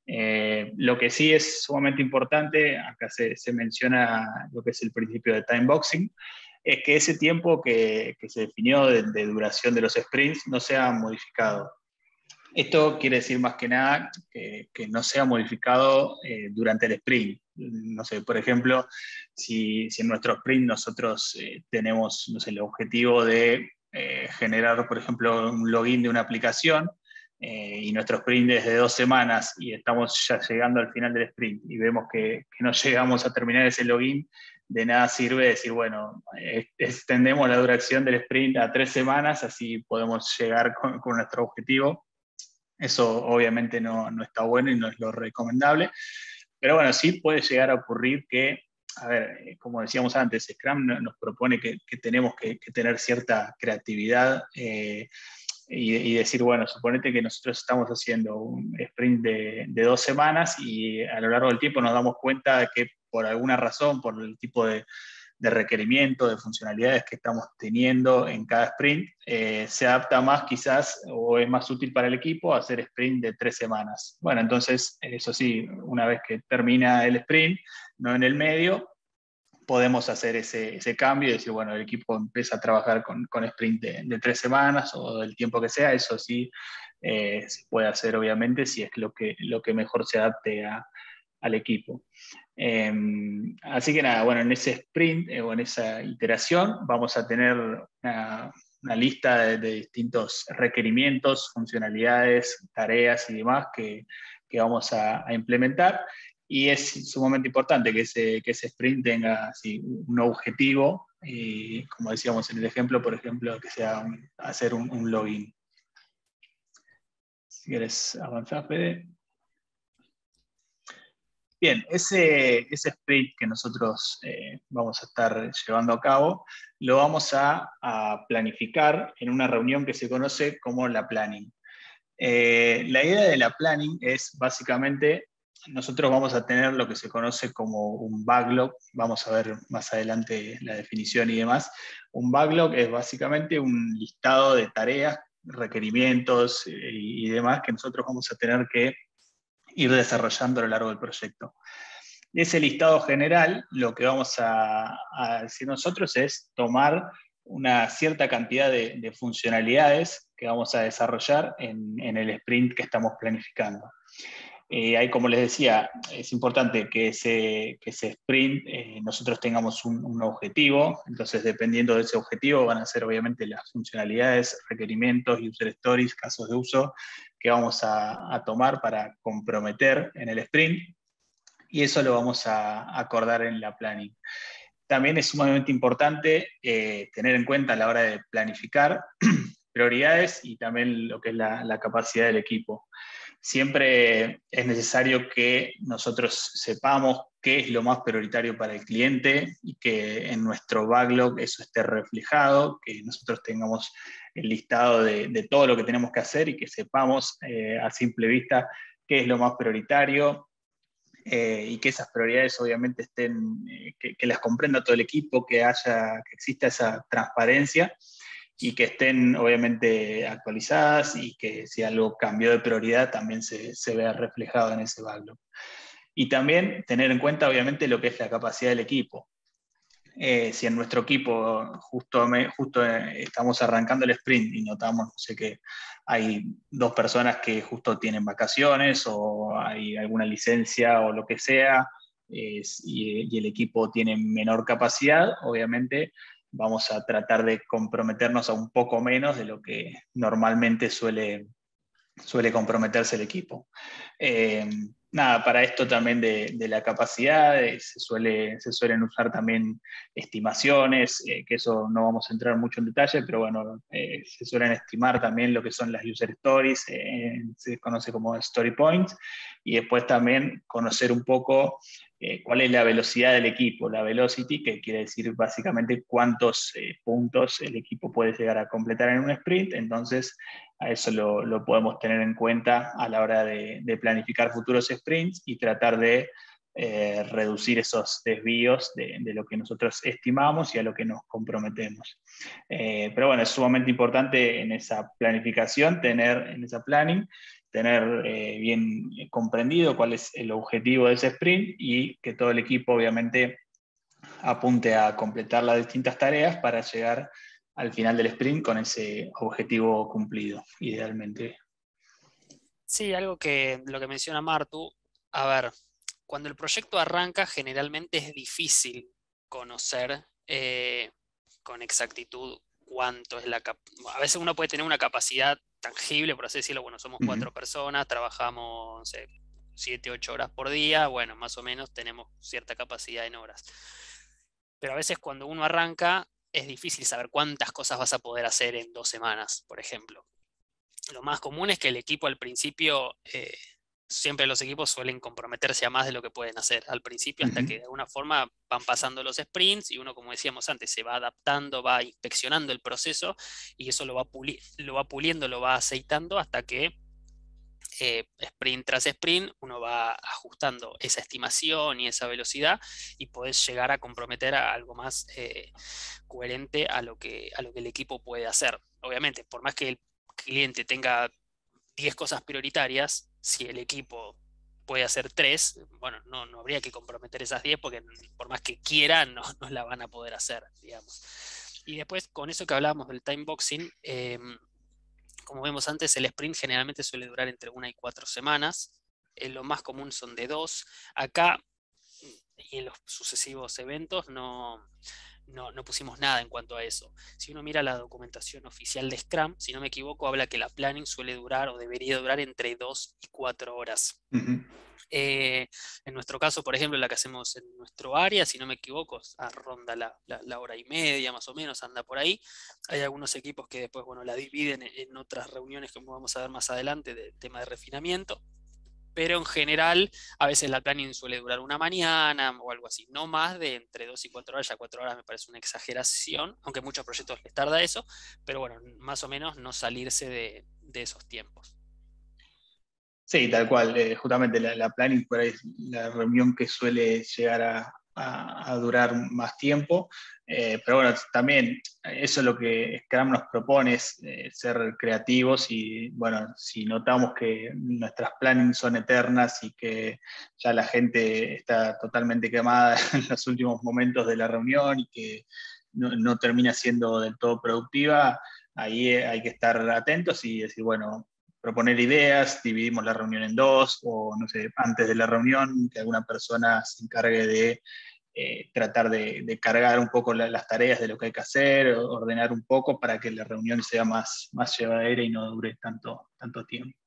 Eh, lo que sí es sumamente importante, acá se, se menciona lo que es el principio de time boxing, es que ese tiempo que, que se definió de, de duración de los sprints no sea modificado. Esto quiere decir más que nada que, que no sea modificado eh, durante el sprint. No sé, por ejemplo, si, si en nuestro sprint nosotros eh, tenemos, no sé, el objetivo de eh, generar, por ejemplo, un login de una aplicación, eh, y nuestro sprint es de dos semanas y estamos ya llegando al final del sprint y vemos que, que no llegamos a terminar ese login, de nada sirve decir, bueno, extendemos la duración del sprint a tres semanas, así podemos llegar con, con nuestro objetivo. Eso obviamente no, no está bueno y no es lo recomendable. Pero bueno, sí puede llegar a ocurrir que, a ver, como decíamos antes, Scrum nos propone que, que tenemos que, que, tener cierta creatividad eh, y, y, decir, bueno, suponete que nosotros estamos haciendo un sprint de, de dos semanas y a lo largo del tiempo nos damos cuenta de que por alguna razón, por el tipo de, de requerimiento, de funcionalidades que estamos teniendo en cada sprint, eh, se adapta más quizás o es más útil para el equipo hacer sprint de tres semanas. Bueno, entonces, eso sí, una vez que termina el sprint, no en el medio, podemos hacer ese, ese cambio y decir, bueno, el equipo empieza a trabajar con, con sprint de, de tres semanas o del tiempo que sea, eso sí eh, se puede hacer obviamente si es lo que, lo que mejor se adapte a, al equipo. Eh, así que nada, bueno, en ese sprint eh, o en esa iteración vamos a tener una, una lista de, de distintos requerimientos, funcionalidades, tareas y demás que, que vamos a, a implementar. Y es sumamente importante que ese, que ese sprint tenga así, un objetivo, y como decíamos en el ejemplo, por ejemplo, que sea un, hacer un, un login. Si quieres avanzar, Fede. Bien, ese, ese sprint que nosotros eh, vamos a estar llevando a cabo, lo vamos a, a planificar en una reunión que se conoce como la planning. Eh, la idea de la planning es básicamente, nosotros vamos a tener lo que se conoce como un backlog, vamos a ver más adelante la definición y demás. Un backlog es básicamente un listado de tareas, requerimientos eh, y demás que nosotros vamos a tener que ir desarrollando a lo largo del proyecto. De ese listado general, lo que vamos a, a decir nosotros es tomar una cierta cantidad de, de funcionalidades que vamos a desarrollar en, en el sprint que estamos planificando. Eh, ahí, como les decía, es importante que ese, que ese sprint eh, nosotros tengamos un, un objetivo, entonces dependiendo de ese objetivo van a ser obviamente las funcionalidades, requerimientos, user stories, casos de uso que vamos a, a tomar para comprometer en el sprint, y eso lo vamos a acordar en la planning. También es sumamente importante eh, tener en cuenta a la hora de planificar prioridades y también lo que es la, la capacidad del equipo. Siempre es necesario que nosotros sepamos qué es lo más prioritario para el cliente y que en nuestro backlog eso esté reflejado, que nosotros tengamos el listado de, de todo lo que tenemos que hacer y que sepamos eh, a simple vista qué es lo más prioritario. Eh, y que esas prioridades obviamente estén, eh, que, que las comprenda todo el equipo, que haya, que exista esa transparencia y que estén obviamente actualizadas y que si algo cambió de prioridad también se, se vea reflejado en ese backlog. Y también tener en cuenta obviamente lo que es la capacidad del equipo. Eh, si en nuestro equipo justo, me, justo eh, estamos arrancando el sprint y notamos, no sé, que hay dos personas que justo tienen vacaciones o hay alguna licencia o lo que sea, eh, y, y el equipo tiene menor capacidad, obviamente vamos a tratar de comprometernos a un poco menos de lo que normalmente suele, suele comprometerse el equipo. Eh, nada, para esto también de, de la capacidad eh, se, suele, se suelen usar también estimaciones, eh, que eso no vamos a entrar mucho en detalle, pero bueno, eh, se suelen estimar también lo que son las user stories, eh, se conoce como story points, y después también conocer un poco eh, cuál es la velocidad del equipo, la velocity, que quiere decir básicamente cuántos eh, puntos el equipo puede llegar a completar en un sprint. Entonces a eso lo, lo podemos tener en cuenta a la hora de, de planificar futuros sprints y tratar de eh, reducir esos desvíos de, de lo que nosotros estimamos y a lo que nos comprometemos. Eh, pero bueno, es sumamente importante en esa planificación, tener en esa planning, tener eh, bien comprendido cuál es el objetivo de ese sprint y que todo el equipo obviamente apunte a completar las distintas tareas para llegar al final del sprint con ese objetivo cumplido, idealmente. Sí, algo que lo que menciona Martu, a ver, cuando el proyecto arranca generalmente es difícil conocer eh, con exactitud cuánto es la capacidad. A veces uno puede tener una capacidad tangible, por así decirlo, bueno, somos Uh-huh. cuatro personas, trabajamos, no sé, siete, ocho horas por día, bueno, más o menos tenemos cierta capacidad en horas. Pero a veces cuando uno arranca es difícil saber cuántas cosas vas a poder hacer en dos semanas, por ejemplo. Lo más común es que el equipo al principio, eh, siempre los equipos suelen comprometerse a más de lo que pueden hacer al principio, hasta Uh-huh. que de alguna forma van pasando los sprints y uno, como decíamos antes, se va adaptando, va inspeccionando el proceso y eso lo va, puli lo va puliendo, lo va aceitando hasta que eh, sprint tras sprint uno va ajustando esa estimación y esa velocidad y podés llegar a comprometer a algo más eh, coherente a lo, que, a lo que el equipo puede hacer. Obviamente, por más que el cliente tenga diez cosas prioritarias, si el equipo puede hacer tres, bueno, no, no habría que comprometer esas diez porque por más que quieran, no, no la van a poder hacer, digamos. Y después, con eso que hablábamos del time boxing, eh, como vemos antes, el sprint generalmente suele durar entre una y cuatro semanas. Eh, lo más común son de dos. Acá y en los sucesivos eventos no, no, no pusimos nada en cuanto a eso. Si uno mira la documentación oficial de Scrum, si no me equivoco, habla que la planning suele durar o debería durar entre dos y cuatro horas. Uh-huh. Eh, en nuestro caso, por ejemplo, la que hacemos en nuestro área, si no me equivoco, a ronda la, la, la hora y media más o menos, anda por ahí. Hay algunos equipos que después, bueno, la dividen en, en otras reuniones que vamos a ver más adelante del tema de refinamiento. Pero en general, a veces la planning suele durar una mañana o algo así, no más de entre dos y cuatro horas, ya cuatro horas me parece una exageración, aunque muchos proyectos les tarda eso, pero bueno, más o menos no salirse de, de esos tiempos. Sí, tal cual. Eh, justamente la, la planning por ahí es la reunión que suele llegar a, a, a durar más tiempo. Eh, pero bueno, también eso es lo que Scrum nos propone, es eh, ser creativos y bueno, si notamos que nuestras plannings son eternas y que ya la gente está totalmente quemada en los últimos momentos de la reunión y que no, no termina siendo del todo productiva, ahí hay que estar atentos y decir, bueno, proponer ideas, dividimos la reunión en dos, o no sé, antes de la reunión, que alguna persona se encargue de eh, tratar de, de cargar un poco la, las tareas de lo que hay que hacer, ordenar un poco para que la reunión sea más, más llevadera y no dure tanto, tanto tiempo.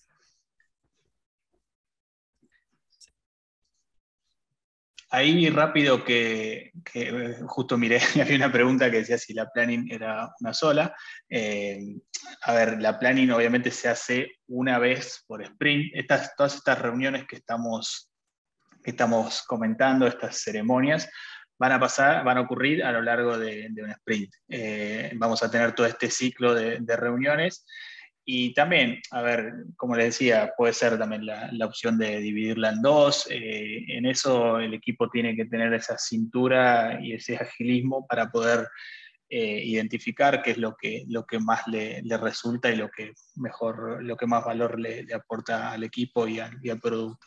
Ahí rápido que, que justo miré, había una pregunta que decía si la planning era una sola. Eh, a ver, la planning obviamente se hace una vez por sprint. Estas, todas estas reuniones que estamos, que estamos comentando, estas ceremonias, van a pasar, van a ocurrir a lo largo de, de un sprint. Eh, vamos a tener todo este ciclo de, de reuniones. Y también, a ver, como les decía, puede ser también la, la opción de dividirla en dos. Eh, en eso el equipo tiene que tener esa cintura y ese agilismo para poder eh, identificar qué es lo que, lo que más le, le, resulta y lo que, mejor, lo que más valor le, le aporta al equipo y al, y al producto.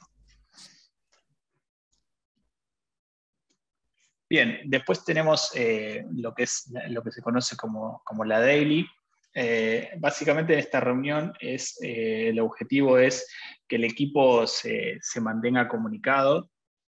Bien, después tenemos eh, lo, que es, lo que se conoce como, como la daily. Eh, básicamente en esta reunión es, eh, el objetivo es que el equipo se, se mantenga comunicado.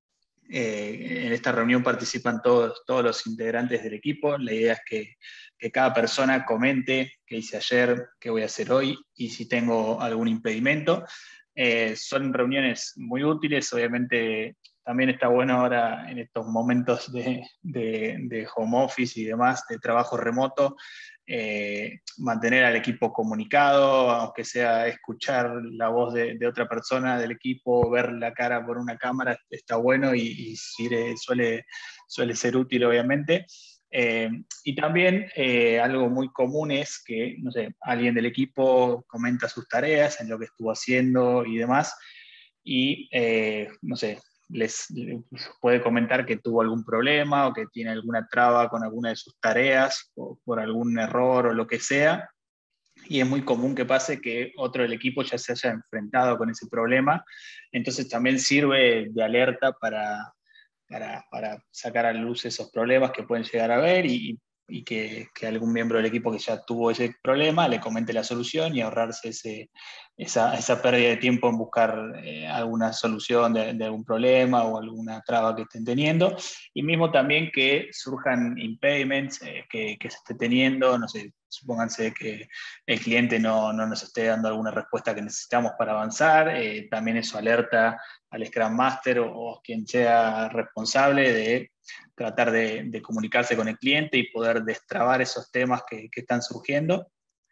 Eh, en esta reunión participan todos, todos los integrantes del equipo. La idea es que, que cada persona comente qué hice ayer, qué voy a hacer hoy y si tengo algún impedimento. Eh, son reuniones muy útiles, obviamente también está bueno ahora en estos momentos de, de, de home office y demás, de trabajo remoto, eh, mantener al equipo comunicado, aunque sea escuchar la voz de, de otra persona del equipo, ver la cara por una cámara, está bueno y, y sirve, suele, suele ser útil, obviamente. Eh, y también eh, algo muy común es que, no sé, alguien del equipo comenta sus tareas, en lo que estuvo haciendo y demás, y, eh, no sé, les, les puede comentar que tuvo algún problema o que tiene alguna traba con alguna de sus tareas o por algún error o lo que sea. Y es muy común que pase que otro del equipo ya se haya enfrentado con ese problema. Entonces también sirve de alerta para, para, para sacar a luz esos problemas que pueden llegar a haber y, y que, que, algún miembro del equipo que ya tuvo ese problema le comente la solución y ahorrarse ese, esa, esa pérdida de tiempo en buscar eh, alguna solución de, de, algún problema o alguna traba que estén teniendo. Y mismo también que surjan impediments eh, que, que se esté teniendo, no sé, supónganse que el cliente no, no nos esté dando alguna respuesta que necesitamos para avanzar, eh, también eso alerta al Scrum Master o, o quien sea responsable de tratar de, de, comunicarse con el cliente y poder destrabar esos temas que, que están surgiendo.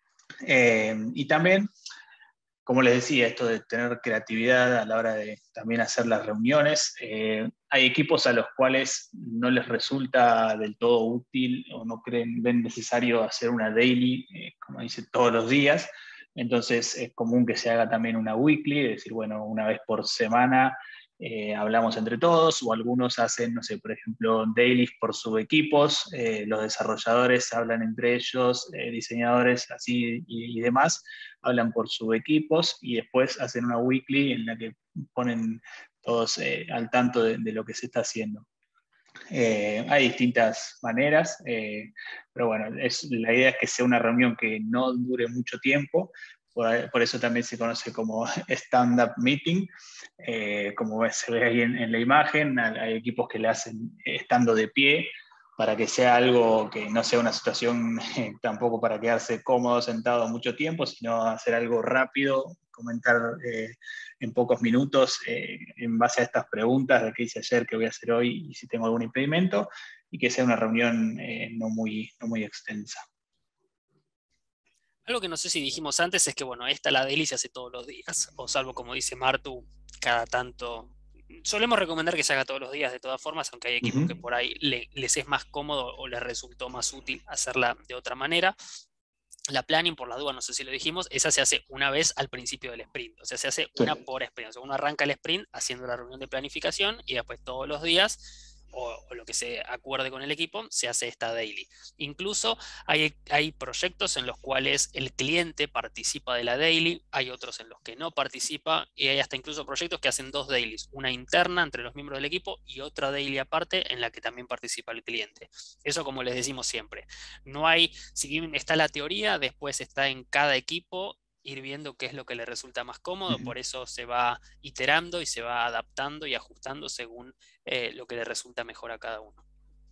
Eh, y también, como les decía, esto de tener creatividad a la hora de también hacer las reuniones. Eh, hay equipos a los cuales no les resulta del todo útil o no creen ven necesario hacer una daily, eh, como dice, todos los días. Entonces es común que se haga también una weekly, es decir, bueno, una vez por semana eh, hablamos entre todos, o algunos hacen, no sé, por ejemplo, dailies por subequipos, eh, los desarrolladores hablan entre ellos, eh, diseñadores así y, y demás, hablan por subequipos y después hacen una weekly en la que ponen todos eh, al tanto de, de lo que se está haciendo. Eh, hay distintas maneras, eh, pero bueno, es, la idea es que sea una reunión que no dure mucho tiempo, por, por eso también se conoce como stand-up meeting, eh, como se ve ahí en, en, la imagen, hay equipos que le hacen estando de pie, para que sea algo que no sea una situación eh, tampoco para quedarse cómodo sentado mucho tiempo, sino hacer algo rápido, comentar eh, en pocos minutos eh, en base a estas preguntas de qué hice ayer, qué voy a hacer hoy y si tengo algún impedimento, y que sea una reunión eh, no, muy, no muy extensa. Algo que no sé si dijimos antes es que, bueno, esta la daily se hace todos los días, o salvo, como dice Martu, cada tanto. Solemos recomendar que se haga todos los días de todas formas, aunque hay equipos Uh-huh. que por ahí le, les es más cómodo o les resultó más útil hacerla de otra manera. La planning, por la duda, no sé si lo dijimos, esa se hace una vez al principio del sprint, o sea, se hace Sí. una por sprint. O sea, uno arranca el sprint haciendo la reunión de planificación y después todos los días, o, o lo que se acuerde con el equipo, se hace esta daily. Incluso hay, hay proyectos en los cuales el cliente participa de la daily, hay otros en los que no participa, y hay hasta incluso proyectos que hacen dos dailies, una interna entre los miembros del equipo y otra daily aparte en la que también participa el cliente. Eso, como les decimos siempre, no hay, si bien está la teoría, después está en cada equipo ir viendo qué es lo que le resulta más cómodo, Ujú. por eso se va iterando y se va adaptando y ajustando según eh, lo que le resulta mejor a cada uno.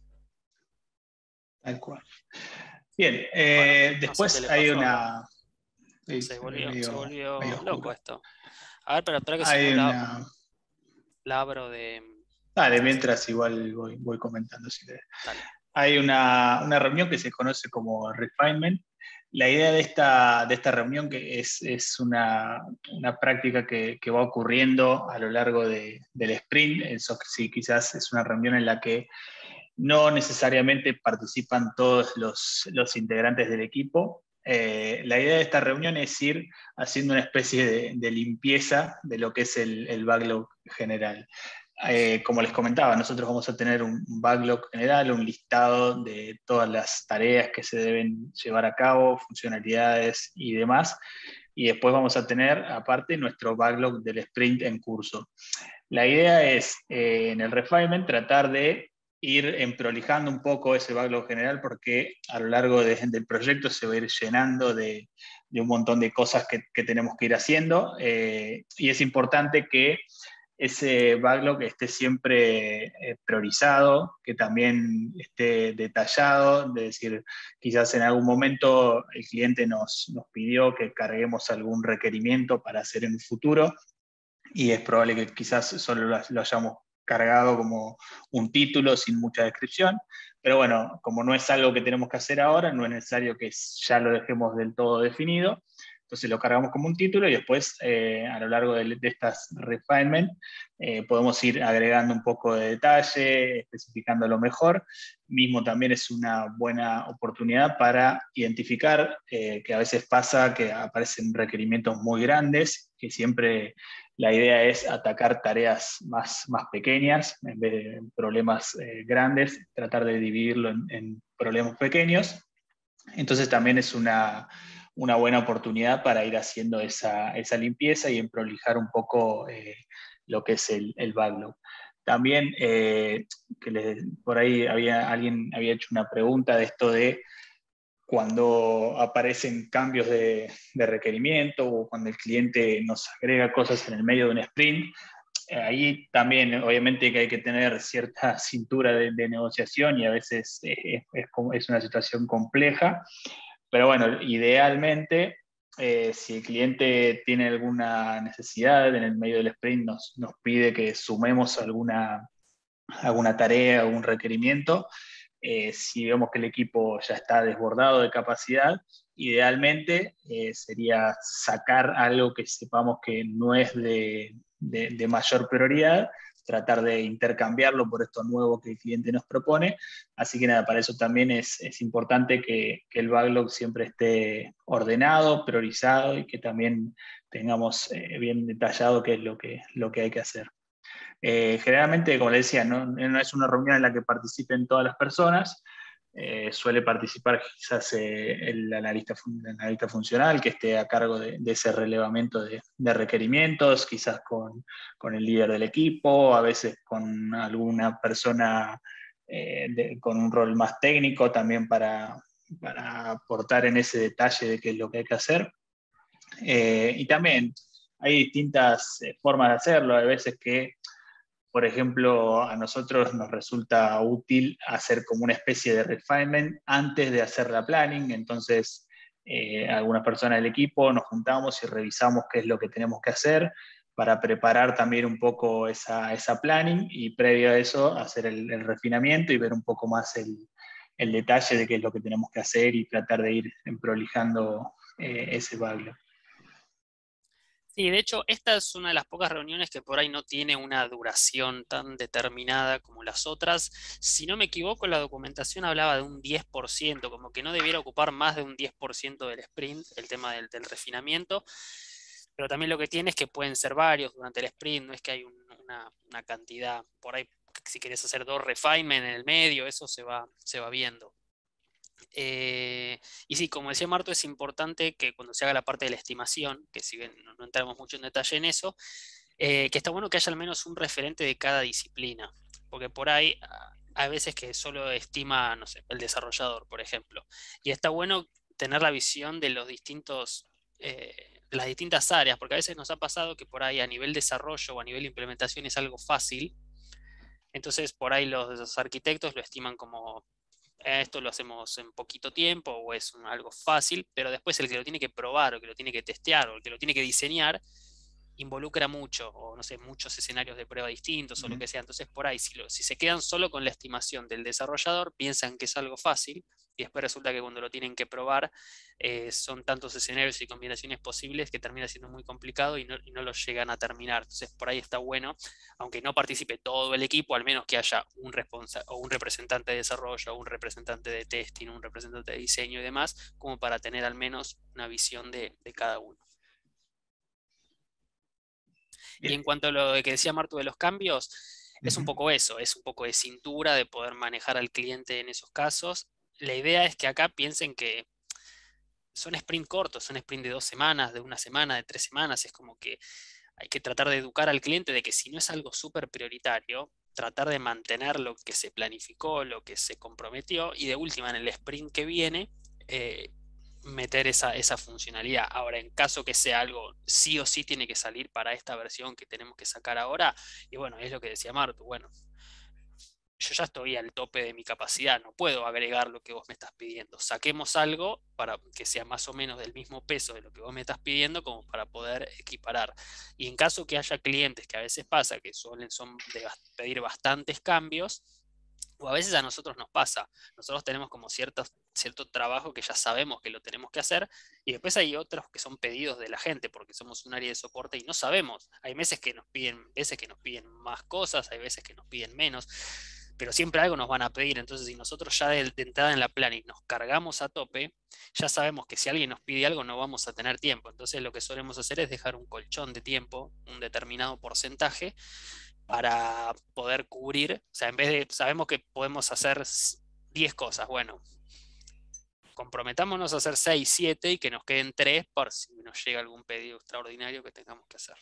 Tal cual. Bien, Bueno, eh, no sé qué después le hay pasó acá. una... Sí, Se se ve volvió, se medio, medio volvió loco oscuro. esto. A ver, pero espera que si no Hay la, una... la abro de... Dale, mientras igual voy, voy comentando si querés. Dale. Hay una, una reunión que se conoce como refinement. La idea de esta, de esta reunión que es, es una, una práctica que, que va ocurriendo a lo largo de, del sprint. Eso sí, quizás es una reunión en la que no necesariamente participan todos los, los integrantes del equipo. Eh, la idea de esta reunión es ir haciendo una especie de, de limpieza de lo que es el, el backlog general. Eh, como les comentaba, nosotros vamos a tener un backlog general, un listado de todas las tareas que se deben llevar a cabo, funcionalidades y demás. Y después vamos a tener, aparte, nuestro backlog del sprint en curso. La idea es, eh, en el refinement, tratar de ir emprolijando un poco ese backlog general porque a lo largo de, del proyecto se va a ir llenando de, de un montón de cosas que, que, tenemos que ir haciendo eh, y es importante que ese backlog esté siempre eh, priorizado, que también esté detallado, de decir, quizás en algún momento el cliente nos, nos pidió que carguemos algún requerimiento para hacer en el futuro y es probable que quizás solo lo, lo hayamos cargado como un título sin mucha descripción, pero bueno, como no es algo que tenemos que hacer ahora, no es necesario que ya lo dejemos del todo definido, entonces lo cargamos como un título y después eh, a lo largo de, de estas refinement eh, podemos ir agregando un poco de detalle, especificando lo mejor. Mismo también es una buena oportunidad para identificar eh, que a veces pasa que aparecen requerimientos muy grandes, que siempre la idea es atacar tareas más, más pequeñas en vez de problemas eh, grandes, tratar de dividirlo en, en problemas pequeños. Entonces también es una, una buena oportunidad para ir haciendo esa, esa limpieza y emprolijar un poco eh, lo que es el, el backlog. También, eh, que les, por ahí había, alguien había hecho una pregunta de esto de cuando aparecen cambios de, de requerimiento o cuando el cliente nos agrega cosas en el medio de un sprint. Eh, ahí también, obviamente, que hay que tener cierta cintura de, de negociación y a veces es, es, es una situación compleja. Pero bueno, idealmente, eh, si el cliente tiene alguna necesidad en el medio del sprint, nos, nos pide que sumemos alguna, alguna tarea, algún requerimiento. Eh, si vemos que el equipo ya está desbordado de capacidad, idealmente eh, sería sacar algo que sepamos que no es de, de, de mayor prioridad, tratar de intercambiarlo por esto nuevo que el cliente nos propone. Así que nada, para eso también es, es importante que, que, el backlog siempre esté ordenado, priorizado y que también tengamos eh, bien detallado qué es lo que, lo que hay que hacer. Eh, generalmente, como le decía, no, no es una reunión en la que participen todas las personas, eh, suele participar quizás eh, el, analista, el analista funcional que esté a cargo de, de ese relevamiento de, de requerimientos, quizás con, con, el líder del equipo, a veces con alguna persona eh, de, con un rol más técnico también para, para aportar en ese detalle de qué es lo que hay que hacer. Eh, y también hay distintas eh, formas de hacerlo, hay veces que por ejemplo, a nosotros nos resulta útil hacer como una especie de refinement antes de hacer la planning, entonces eh, algunas personas del equipo nos juntamos y revisamos qué es lo que tenemos que hacer para preparar también un poco esa, esa planning y previo a eso hacer el, el refinamiento y ver un poco más el, el, detalle de qué es lo que tenemos que hacer y tratar de ir prolijando eh, ese backlog. Sí, de hecho, esta es una de las pocas reuniones que por ahí no tiene una duración tan determinada como las otras. Si no me equivoco, la documentación hablaba de un diez por ciento, como que no debiera ocupar más de un diez por ciento del sprint, el tema del, del refinamiento. Pero también lo que tiene es que pueden ser varios durante el sprint, no es que hay un, una, una, cantidad. Por ahí, si quieres hacer dos refinement en el medio, eso se va, se va viendo. Eh, y sí, como decía Marto, es importante que cuando se haga la parte de la estimación, que si bien no, no entramos mucho en detalle en eso, eh, que está bueno que haya al menos un referente de cada disciplina, porque por ahí hay veces que solo estima, no sé, el desarrollador, por ejemplo, y está bueno tener la visión de los distintos... Eh, las distintas áreas, porque a veces nos ha pasado que por ahí a nivel desarrollo o a nivel implementación es algo fácil, entonces por ahí los, los arquitectos lo estiman como "Eh, esto lo hacemos en poquito tiempo o es un- algo fácil", pero después el que lo tiene que probar o que lo tiene que testear o el que lo tiene que diseñar involucra mucho, o no sé, muchos escenarios de prueba distintos o lo Ujú. que sea. Entonces, por ahí, si, lo- si se quedan solo con la estimación del desarrollador, piensan que es algo fácil y después resulta que cuando lo tienen que probar eh, son tantos escenarios y combinaciones posibles que termina siendo muy complicado y no, y no lo llegan a terminar. Entonces, por ahí está bueno, aunque no participe todo el equipo, al menos que haya un, responsa- o un representante de desarrollo, un representante de testing, un representante de diseño y demás, como para tener al menos una visión de de cada uno. Y Bien. en cuanto a lo de que decía Martu de los cambios, es un Ujú. poco eso, es un poco de cintura de poder manejar al cliente en esos casos. La idea es que acá piensen que son sprint cortos, son sprint de dos semanas, de una semana, de tres semanas. Es como que hay que tratar de educar al cliente de que si no es algo súper prioritario, tratar de mantener lo que se planificó, lo que se comprometió, y de última en el sprint que viene, eh, meter esa, esa funcionalidad. Ahora, en caso que sea algo sí o sí tiene que salir para esta versión que tenemos que sacar ahora, y bueno, es lo que decía Martu, bueno, yo ya estoy al tope de mi capacidad, no puedo agregar lo que vos me estás pidiendo. Saquemos algo para que sea más o menos del mismo peso de lo que vos me estás pidiendo como para poder equiparar. Y en caso que haya clientes, que a veces pasa, que suelen son de pedir bastantes cambios, o a veces a nosotros nos pasa, nosotros tenemos como ciertos, cierto trabajo que ya sabemos que lo tenemos que hacer, y después hay otros que son pedidos de la gente, porque somos un área de soporte y no sabemos. Hay meses que nos piden, veces que nos piden más cosas, hay veces que nos piden menos, pero siempre algo nos van a pedir. Entonces, si nosotros ya de, de entrada en la planning nos cargamos a tope, ya sabemos que si alguien nos pide algo no vamos a tener tiempo. Entonces, lo que solemos hacer es dejar un colchón de tiempo, un determinado porcentaje, para poder cubrir. O sea, en vez de, sabemos que podemos hacer diez cosas, bueno, comprometámonos a hacer seis, siete y que nos queden tres por si nos llega algún pedido extraordinario que tengamos que hacer.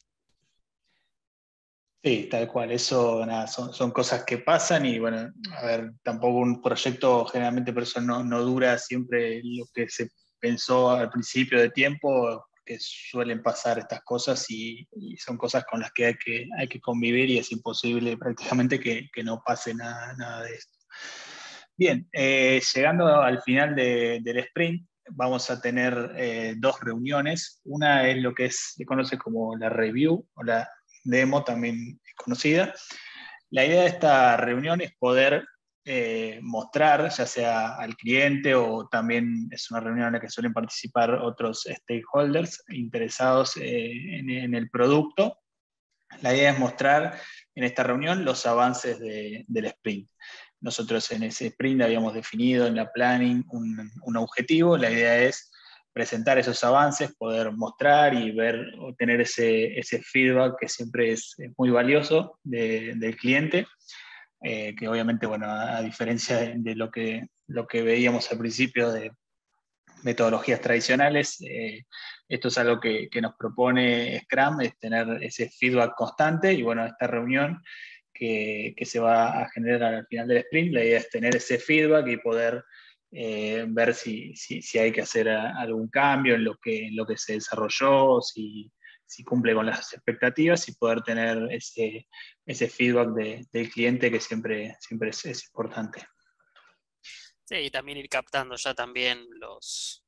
Sí, tal cual. Eso, nada, son, son cosas que pasan y bueno, a ver, tampoco un proyecto generalmente por eso no, no dura siempre lo que se pensó al principio de tiempo, que suelen pasar estas cosas y, y son cosas con las que hay que, hay que convivir y es imposible prácticamente que, que no pase nada, nada de esto. Bien, eh, llegando al final de, del sprint, vamos a tener eh, dos reuniones. Una es lo que es, se conoce como la review o la demo, también conocida. La idea de esta reunión es poder eh, mostrar, ya sea al cliente o también es una reunión en la que suelen participar otros stakeholders interesados eh, en, en el producto. La idea es mostrar en esta reunión los avances de, del sprint. Nosotros en ese sprint habíamos definido en la planning un, un objetivo. La idea es presentar esos avances, poder mostrar y ver, obtener ese, ese feedback que siempre es, es muy valioso de, del cliente, eh, que obviamente, bueno, a, a diferencia de, de, lo, que, lo que veíamos al principio de metodologías tradicionales, eh, esto es algo que, que, nos propone Scrum, es tener ese feedback constante y bueno, esta reunión que, que, se va a generar al final del sprint, la idea es tener ese feedback y poder eh, ver si, si, si, hay que hacer algún cambio en lo que, en lo que se desarrolló, si, si cumple con las expectativas y poder tener ese, ese feedback de, del cliente que siempre, siempre es, es importante. Sí, y también ir captando ya también los,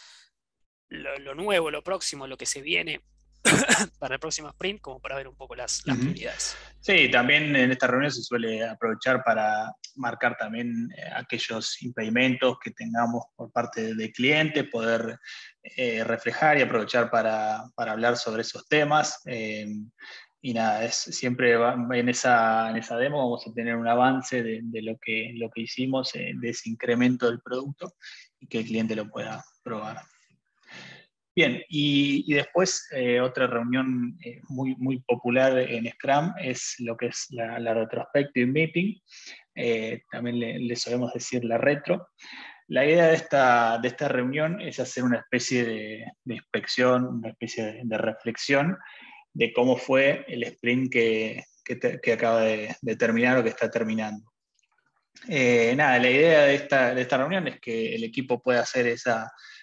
lo, lo nuevo, lo próximo, lo que se viene para el próximo sprint, como para ver un poco las, las Uh-huh. prioridades. Sí, también en esta reunión se suele aprovechar para marcar también eh, aquellos impedimentos que tengamos por parte del cliente, poder eh, reflejar y aprovechar para, para, hablar sobre esos temas. Eh, y nada, es, siempre va, en, esa, en esa demo vamos a tener un avance de, de lo, que, lo que hicimos, eh, de ese incremento del producto y que el cliente lo pueda probar. Bien, y, y después eh, otra reunión eh, muy, muy popular en Scrum es lo que es la, la retrospective meeting, eh, también le, le solemos decir la retro. La idea de esta, de esta reunión es hacer una especie de, de inspección, una especie de, de reflexión de cómo fue el sprint que, que, te, que acaba de, de terminar o que está terminando. Eh, nada, la idea de esta, de esta reunión es que el equipo pueda hacer esa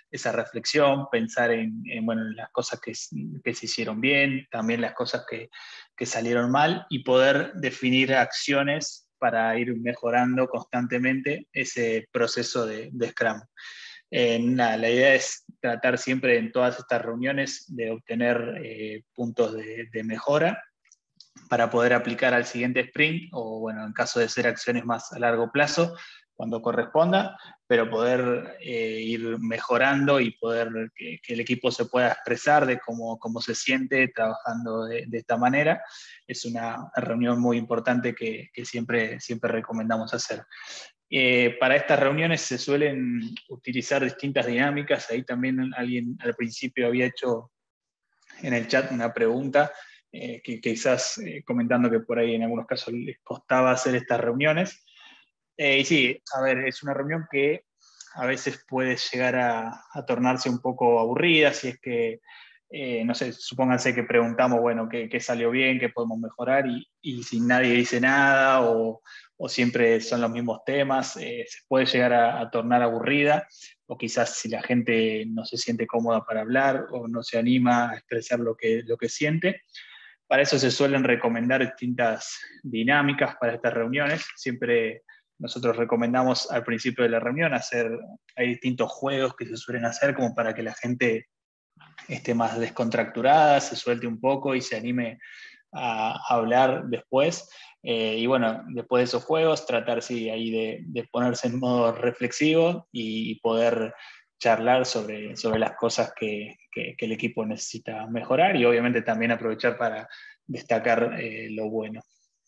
esa reflexión, pensar en, en, bueno, en las cosas que, que se hicieron bien, también las cosas que, que salieron mal, y poder definir acciones para ir mejorando constantemente ese proceso de, de Scrum. Eh, nada, la idea es tratar siempre en todas estas reuniones de obtener eh, puntos de, de mejora para poder aplicar al siguiente sprint, o bueno, en caso de ser acciones más a largo plazo, cuando corresponda, pero poder eh, ir mejorando y poder que, que, el equipo se pueda expresar de cómo, cómo se siente trabajando de, de esta manera. Es una reunión muy importante que, que siempre, siempre recomendamos hacer. Eh, para estas reuniones se suelen utilizar distintas dinámicas. Ahí también alguien al principio había hecho en el chat una pregunta, eh, que, que quizás eh, comentando que por ahí en algunos casos les costaba hacer estas reuniones. Eh, y sí, a ver, es una reunión que a veces puede llegar a, a tornarse un poco aburrida, si es que, eh, no sé, supónganse que preguntamos, bueno, qué, qué salió bien, qué podemos mejorar, y, y si nadie dice nada o, o siempre son los mismos temas, eh, se puede llegar a, a tornar aburrida, o quizás si la gente no se siente cómoda para hablar o no se anima a expresar lo que, lo que siente. Para eso se suelen recomendar distintas dinámicas para estas reuniones. Siempre nosotros recomendamos al principio de la reunión hacer, hay distintos juegos que se suelen hacer como para que la gente esté más descontracturada, se suelte un poco y se anime a, a hablar después. Eh, y bueno, después de esos juegos, tratar sí, ahí de, de ponerse en modo reflexivo y poder charlar sobre, sobre las cosas que, que, que el equipo necesita mejorar, y obviamente también aprovechar para destacar eh, lo bueno.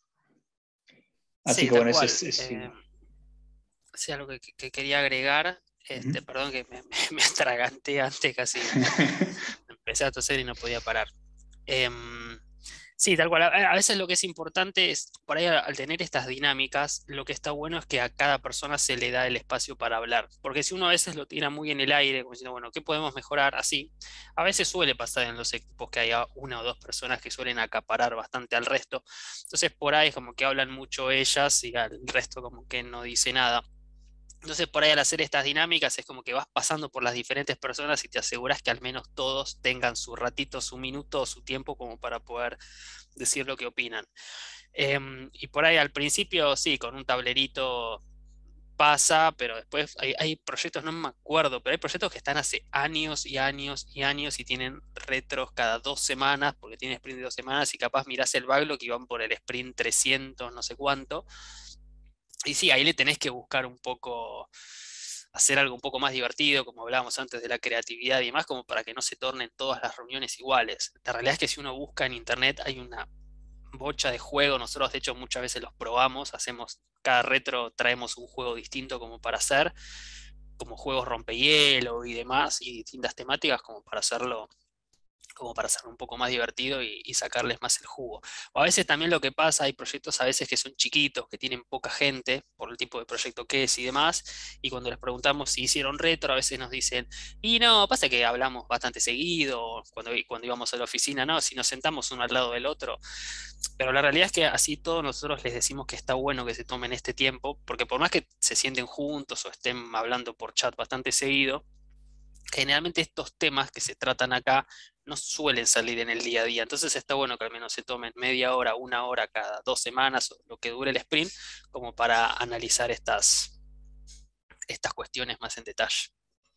Así Sí, que tal bueno, eso cual. es... es Eh, sí. sí, algo que, que quería agregar, este, Uh-huh. perdón que me, me, me atraganté antes, casi empecé a toser y no podía parar. Eh, sí, tal cual. A, a veces lo que es importante es, por ahí al tener estas dinámicas, lo que está bueno es que a cada persona se le da el espacio para hablar. Porque si uno a veces lo tira muy en el aire, como diciendo, bueno, ¿qué podemos mejorar? Así, a veces suele pasar en los equipos que haya una o dos personas que suelen acaparar bastante al resto. Entonces por ahí es como que hablan mucho ellas y al resto como que no dice nada. Entonces, por ahí al hacer estas dinámicas es como que vas pasando por las diferentes personas y te aseguras que al menos todos tengan su ratito, su minuto o su tiempo como para poder decir lo que opinan. Em, y por ahí al principio, sí, con un tablerito pasa, pero después hay, hay proyectos, no me acuerdo, pero hay proyectos que están hace años y años y años y tienen retros cada dos semanas, porque tienen sprint de dos semanas y capaz mirás el backlog y van por el sprint trescientos, no sé cuánto. Y sí, ahí le tenés que buscar un poco, hacer algo un poco más divertido, como hablábamos antes de la creatividad y demás, como para que no se tornen todas las reuniones iguales. La realidad es que si uno busca en internet hay una bocha de juegos, nosotros de hecho muchas veces los probamos, hacemos, cada retro traemos un juego distinto como para hacer, como juegos rompehielo y demás, y distintas temáticas como para hacerlo como para hacerlo un poco más divertido y, y sacarles más el jugo. O a veces también lo que pasa, hay proyectos a veces que son chiquitos, que tienen poca gente, por el tipo de proyecto que es y demás, y cuando les preguntamos si hicieron retro, a veces nos dicen, y no, pasa que hablamos bastante seguido, cuando, cuando íbamos a la oficina, no, si nos sentamos uno al lado del otro, pero la realidad es que así todos nosotros les decimos que está bueno que se tomen este tiempo, porque por más que se sienten juntos o estén hablando por chat bastante seguido, generalmente estos temas que se tratan acá no suelen salir en el día a día, entonces está bueno que al menos se tomen media hora, una hora cada dos semanas, o lo que dure el sprint, como para analizar estas, estas cuestiones más en detalle.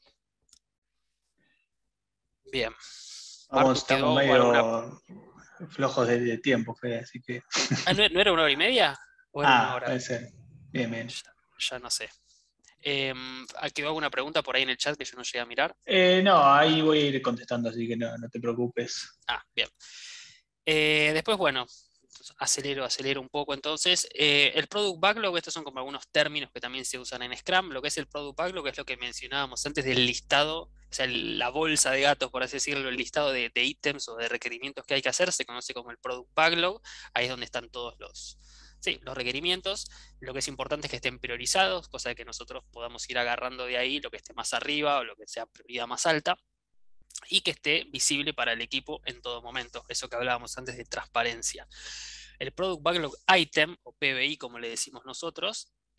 Bien. Vamos, Marcus, estamos quedó, bueno, una... medio flojos de, de tiempo, Fede, así que... Ah, ¿no, no era una hora y media? ¿O era una Ah, hora? puede ser. Bien, bien. Ya, ya no sé. Eh, ¿Quedó alguna pregunta por ahí en el chat que yo no llegué a mirar? Eh, no, ahí voy a ir contestando, así que no, no te preocupes. Ah, bien. Eh, después, bueno, acelero, acelero un poco entonces. Eh, el Product Backlog, estos son como algunos términos que también se usan en Scrum. Lo que es el Product Backlog es lo que mencionábamos antes del listado, o sea, el- la bolsa de gatos, por así decirlo, el listado de, de ítems o de requerimientos que hay que hacer, se conoce como el Product Backlog. Ahí es donde están todos los, sí, los requerimientos. Lo que es importante es que estén priorizados, cosa de que nosotros podamos ir agarrando de ahí lo que esté más arriba o lo que sea prioridad más alta, y que esté visible para el equipo en todo momento. Eso que hablábamos antes de transparencia. El Product Backlog Item, o P B I como le decimos nosotros,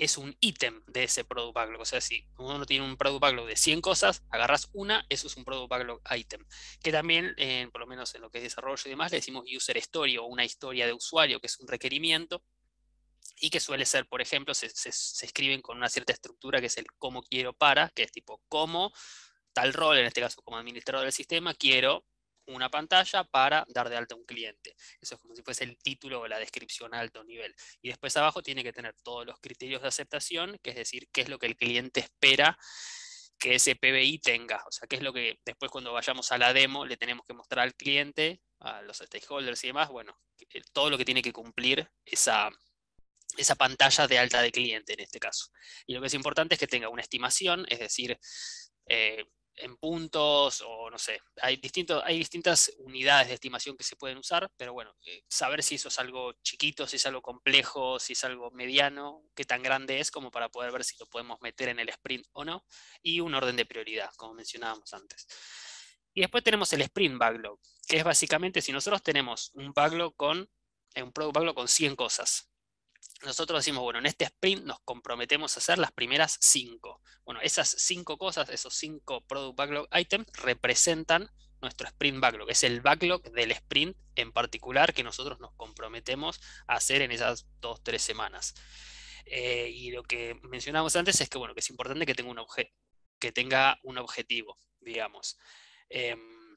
es un ítem de ese product backlog. O sea, si uno tiene un product backlog de cien cosas, agarras una, eso es un product backlog item. Que también, eh, por lo menos en lo que es desarrollo y demás, le decimos user story o una historia de usuario, que es un requerimiento, y que suele ser, por ejemplo, se, se, se escriben con una cierta estructura que es el cómo quiero para, que es tipo cómo tal rol, en este caso como administrador del sistema, quiero una pantalla para dar de alta a un cliente. Eso es como si fuese el título o la descripción a alto nivel. Y después abajo tiene que tener todos los criterios de aceptación, que es decir, qué es lo que el cliente espera que ese P B I tenga. O sea, qué es lo que después cuando vayamos a la demo le tenemos que mostrar al cliente, a los stakeholders y demás, bueno, todo lo que tiene que cumplir esa, esa pantalla de alta de cliente en este caso. Y lo que es importante es que tenga una estimación, es decir, eh, en puntos o no sé, hay, distinto, hay distintas unidades de estimación que se pueden usar, pero bueno, eh, saber si eso es algo chiquito, si es algo complejo, si es algo mediano, qué tan grande es como para poder ver si lo podemos meter en el sprint o no, y un orden de prioridad, como mencionábamos antes. Y después tenemos el sprint backlog, que es básicamente si nosotros tenemos un backlog con, eh, un product backlog con cien cosas, nosotros decimos, bueno, en este sprint nos comprometemos a hacer las primeras cinco. Bueno, esas cinco cosas, esos cinco Product Backlog Items, representan nuestro sprint backlog. Es el backlog del sprint en particular que nosotros nos comprometemos a hacer en esas dos, tres semanas. Eh, y lo que mencionábamos antes es que, bueno, que es importante que tenga un, obje que tenga un objetivo, digamos. Eh,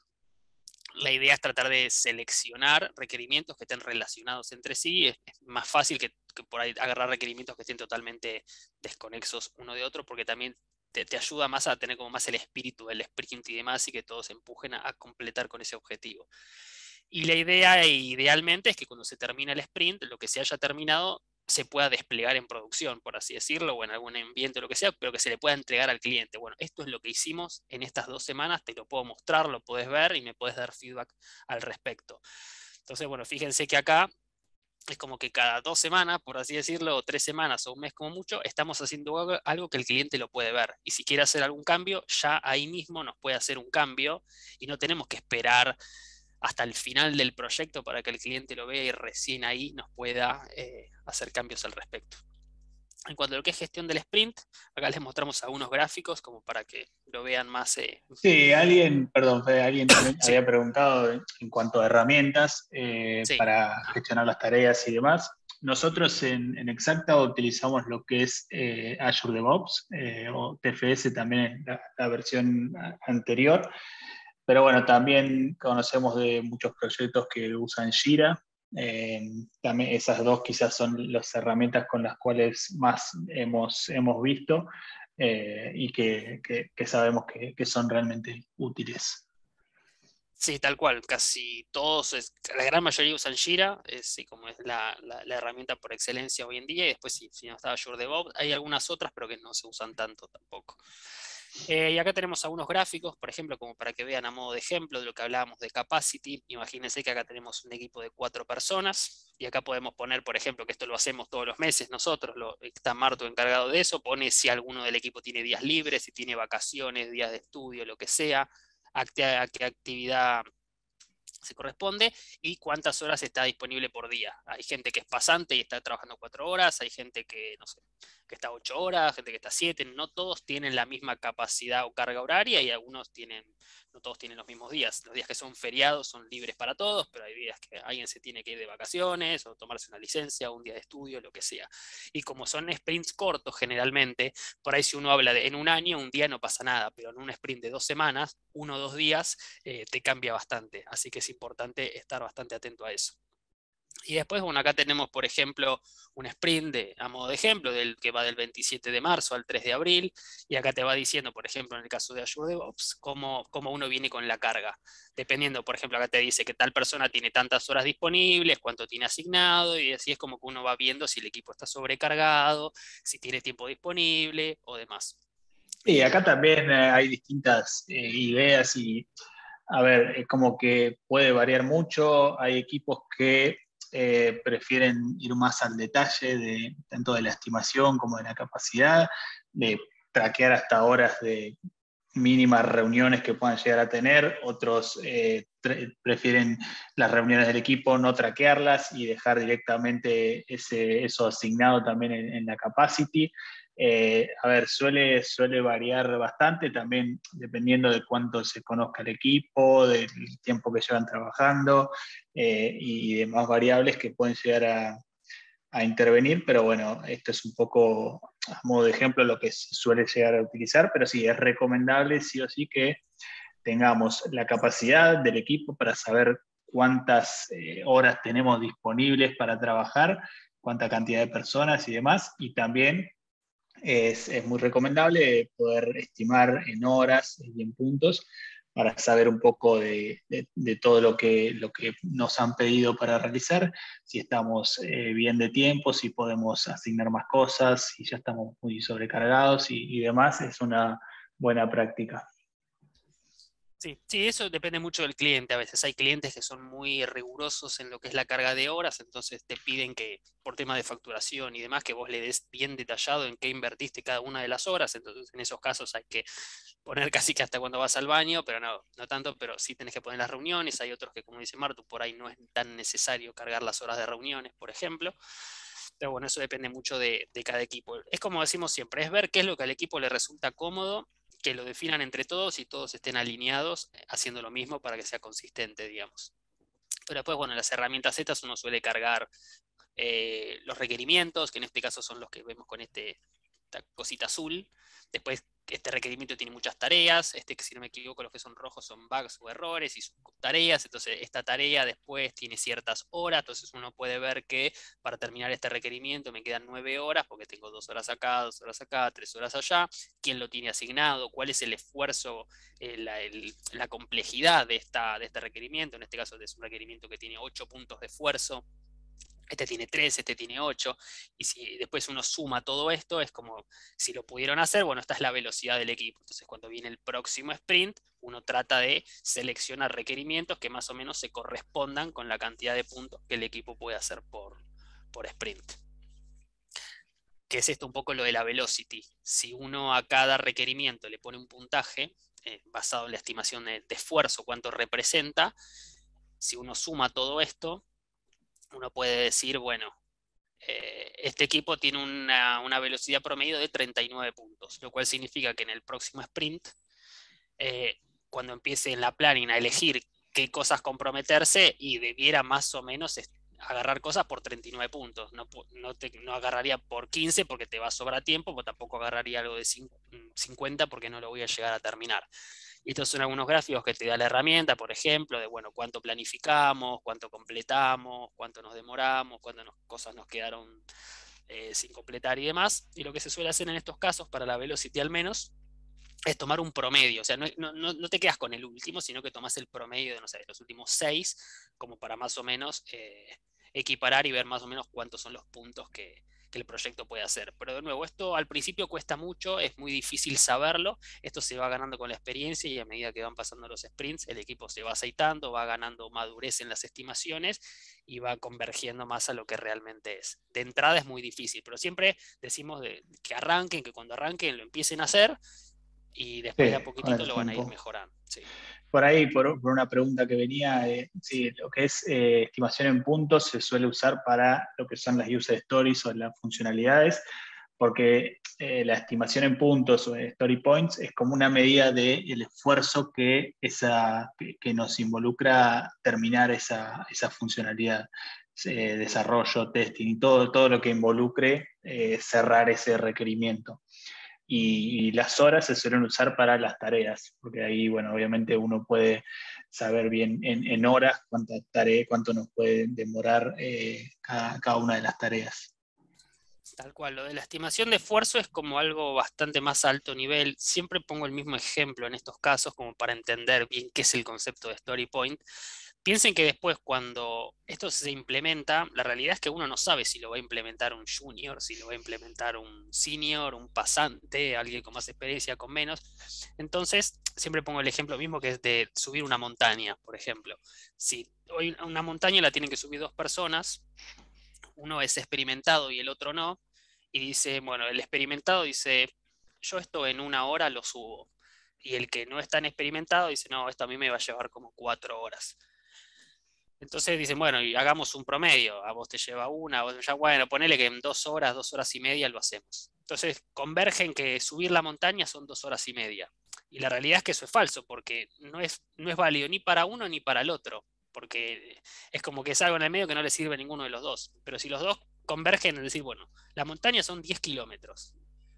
La idea es tratar de seleccionar requerimientos que estén relacionados entre sí. Es, es más fácil que, que por ahí agarrar requerimientos que estén totalmente desconexos uno de otro, porque también te, te ayuda más a tener como más el espíritu del sprint y demás, y que todos se empujen a, a completar con ese objetivo. Y la idea idealmente es que cuando se termina el sprint, lo que se haya terminado se pueda desplegar en producción, por así decirlo, o en algún ambiente o lo que sea, pero que se le pueda entregar al cliente. Bueno, esto es lo que hicimos en estas dos semanas, te lo puedo mostrar, lo puedes ver y me puedes dar feedback al respecto. Entonces, bueno, fíjense que acá es como que cada dos semanas, por así decirlo, o tres semanas o un mes como mucho, estamos haciendo algo que el cliente lo puede ver. Y si quiere hacer algún cambio, ya ahí mismo nos puede hacer un cambio y no tenemos que esperar hasta el final del proyecto para que el cliente lo vea y recién ahí nos pueda eh, hacer cambios al respecto. En cuanto a lo que es gestión del sprint, acá les mostramos algunos gráficos como para que lo vean más. Eh... Sí, alguien, perdón, Fede, alguien también Sí, había preguntado en, en cuanto a herramientas eh, sí. para gestionar las tareas y demás. Nosotros en, en Exapta utilizamos lo que es eh, Azure DevOps, eh, o T F S también es la, la versión anterior. Pero bueno, también conocemos de muchos proyectos que usan Jira. Eh, también esas dos quizás son las herramientas con las cuales más hemos, hemos visto eh, y que, que, que sabemos que, que, son realmente útiles. Sí, tal cual, casi todos, es, la gran mayoría usan Jira, es sí, como es la, la, la, herramienta por excelencia hoy en día, y después si, si no está Azure DevOps, hay algunas otras, pero que no se usan tanto tampoco. Eh, y acá tenemos algunos gráficos, por ejemplo, como para que vean a modo de ejemplo de lo que hablábamos de capacity. Imagínense que acá tenemos un equipo de cuatro personas, y acá podemos poner, por ejemplo, que esto lo hacemos todos los meses nosotros, lo, está Marto encargado de eso, pone si alguno del equipo tiene días libres, si tiene vacaciones, días de estudio, lo que sea, a qué actividad se corresponde y cuántas horas está disponible por día. Hay gente que es pasante y está trabajando cuatro horas, hay gente que, no sé, que está ocho horas, gente que está siete, no todos tienen la misma capacidad o carga horaria y algunos tienen, no todos tienen los mismos días. Los días que son feriados son libres para todos, pero hay días que alguien se tiene que ir de vacaciones o tomarse una licencia o un día de estudio, lo que sea. Y como son sprints cortos generalmente, por ahí si uno habla de en un año, un día no pasa nada, pero en un sprint de dos semanas, uno o dos días, eh, te cambia bastante. Así que es importante estar bastante atento a eso. Y después, bueno, acá tenemos, por ejemplo, un sprint de, a modo de ejemplo, del que va del veintisiete de marzo al tres de abril, y acá te va diciendo, por ejemplo, en el caso de Azure DevOps, cómo, cómo uno viene con la carga. Dependiendo, por ejemplo, acá te dice que tal persona tiene tantas horas disponibles, cuánto tiene asignado, y así es como que uno va viendo si el equipo está sobrecargado, si tiene tiempo disponible o demás. Y acá también hay distintas eh, ideas y, a ver, es como que puede variar mucho. Hay equipos que eh, prefieren ir más al detalle de tanto de la estimación como de la capacidad, de traquear hasta horas de, mínimas reuniones que puedan llegar a tener, otros eh, prefieren las reuniones del equipo no traquearlas y dejar directamente ese, eso asignado también en, en la capacity. Eh, a ver, suele, suele variar bastante también dependiendo de cuánto se conozca el equipo, del tiempo que llevan trabajando eh, y demás variables que pueden llegar a, a intervenir, pero bueno, esto es un poco a modo de ejemplo lo que suele llegar a utilizar, pero sí, es recomendable sí o sí que tengamos la capacidad del equipo para saber cuántas eh, horas tenemos disponibles para trabajar, cuánta cantidad de personas y demás, y también es, es muy recomendable poder estimar en horas y en puntos para saber un poco de, de, de todo lo que, lo que nos han pedido para realizar, si estamos eh, bien de tiempo, si podemos asignar más cosas, si ya estamos muy sobrecargados y, y demás, es una buena práctica. Sí, sí, eso depende mucho del cliente. A veces hay clientes que son muy rigurosos en lo que es la carga de horas, entonces te piden que, por tema de facturación y demás, que vos le des bien detallado en qué invertiste cada una de las horas. Entonces, en esos casos hay que poner casi que hasta cuando vas al baño, pero no, no tanto, pero sí tenés que poner las reuniones. Hay otros que, como dice Martu, por ahí no es tan necesario cargar las horas de reuniones, por ejemplo. Pero bueno, eso depende mucho de, de cada equipo. Es como decimos siempre, es ver qué es lo que al equipo le resulta cómodo, que lo definan entre todos y todos estén alineados eh, haciendo lo mismo para que sea consistente, digamos. Pero después, bueno, en las herramientas Z uno suele cargar eh, los requerimientos, que en este caso son los que vemos con este, esta cosita azul. Después, este requerimiento tiene muchas tareas, este que si no me equivoco los que son rojos son bugs o errores y tareas, entonces esta tarea después tiene ciertas horas, entonces uno puede ver que para terminar este requerimiento me quedan nueve horas porque tengo dos horas acá, dos horas acá, tres horas allá, quién lo tiene asignado, cuál es el esfuerzo, eh, la, el, la complejidad de, esta, de este requerimiento, en este caso es un requerimiento que tiene ocho puntos de esfuerzo, este tiene tres, este tiene ocho, y si después uno suma todo esto, es como si lo pudieron hacer, bueno, esta es la velocidad del equipo. Entonces, cuando viene el próximo sprint, uno trata de seleccionar requerimientos que más o menos se correspondan con la cantidad de puntos que el equipo puede hacer por, por sprint. Que es esto un poco lo de la velocity. Si uno a cada requerimiento le pone un puntaje eh, basado en la estimación de, de esfuerzo, cuánto representa, si uno suma todo esto, uno puede decir, bueno, eh, este equipo tiene una, una, velocidad promedio de treinta y nueve puntos, lo cual significa que en el próximo sprint, eh, cuando empiece en la planning a elegir qué cosas comprometerse, y debiera más o menos agarrar cosas por treinta y nueve puntos, no, no, te, no agarraría por quince porque te va a sobrar tiempo, pero tampoco agarraría algo de cincuenta porque no lo voy a llegar a terminar. Y estos son algunos gráficos que te da la herramienta, por ejemplo, de bueno, cuánto planificamos, cuánto completamos, cuánto nos demoramos, cuántas cosas nos quedaron eh, sin completar y demás. Y lo que se suele hacer en estos casos, para la velocity al menos, es tomar un promedio. O sea, no, no, no te quedas con el último, sino que tomas el promedio de, no sé, de los últimos seis, como para más o menos eh, equiparar y ver más o menos cuántos son los puntos que, que el proyecto puede hacer. Pero de nuevo, esto al principio cuesta mucho, es muy difícil saberlo, esto se va ganando con la experiencia y a medida que van pasando los sprints, el equipo se va aceitando, va ganando madurez en las estimaciones y va convergiendo más a lo que realmente es. De entrada es muy difícil, pero siempre decimos de, que arranquen, que cuando arranquen lo empiecen a hacer y después de a Sí, con poquitito el lo van a ir tiempo. mejorando. Sí. Por ahí, por, por una pregunta que venía, eh, sí, lo que es eh, estimación en puntos se suele usar para lo que son las user stories o las funcionalidades, porque eh, la estimación en puntos o en story points es como una medida del esfuerzo que, esa, que, que nos involucra terminar esa, esa funcionalidad, eh, desarrollo, testing y todo, todo lo que involucre eh, cerrar ese requerimiento. Y, y las horas se suelen usar para las tareas, porque ahí, bueno, obviamente uno puede saber bien en, en horas cuánta tarea, cuánto nos puede demorar eh, cada, cada una de las tareas. Tal cual, lo de la estimación de esfuerzo es como algo bastante más alto nivel. Siempre pongo el mismo ejemplo en estos casos como para entender bien qué es el concepto de story point. Piensen que después cuando esto se implementa, la realidad es que uno no sabe si lo va a implementar un junior, si lo va a implementar un senior, un pasante, alguien con más experiencia, con menos. Entonces, siempre pongo el ejemplo mismo que es de subir una montaña, por ejemplo. Si hoy una montaña la tienen que subir dos personas, uno es experimentado y el otro no, y dice, bueno, el experimentado dice, yo esto en una hora lo subo. y el que no es tan experimentado dice, no, esto a mí me va a llevar como cuatro horas. Entonces dicen, bueno, y hagamos un promedio, a vos te lleva una, a vos ya, bueno, ponele que en dos horas, dos horas y media lo hacemos. Entonces convergen que subir la montaña son dos horas y media. Y la realidad es que eso es falso, porque no es, no es válido ni para uno ni para el otro, porque es como que es algo en el medio que no le sirve a ninguno de los dos. Pero si los dos convergen en decir, bueno, la montaña son diez kilómetros,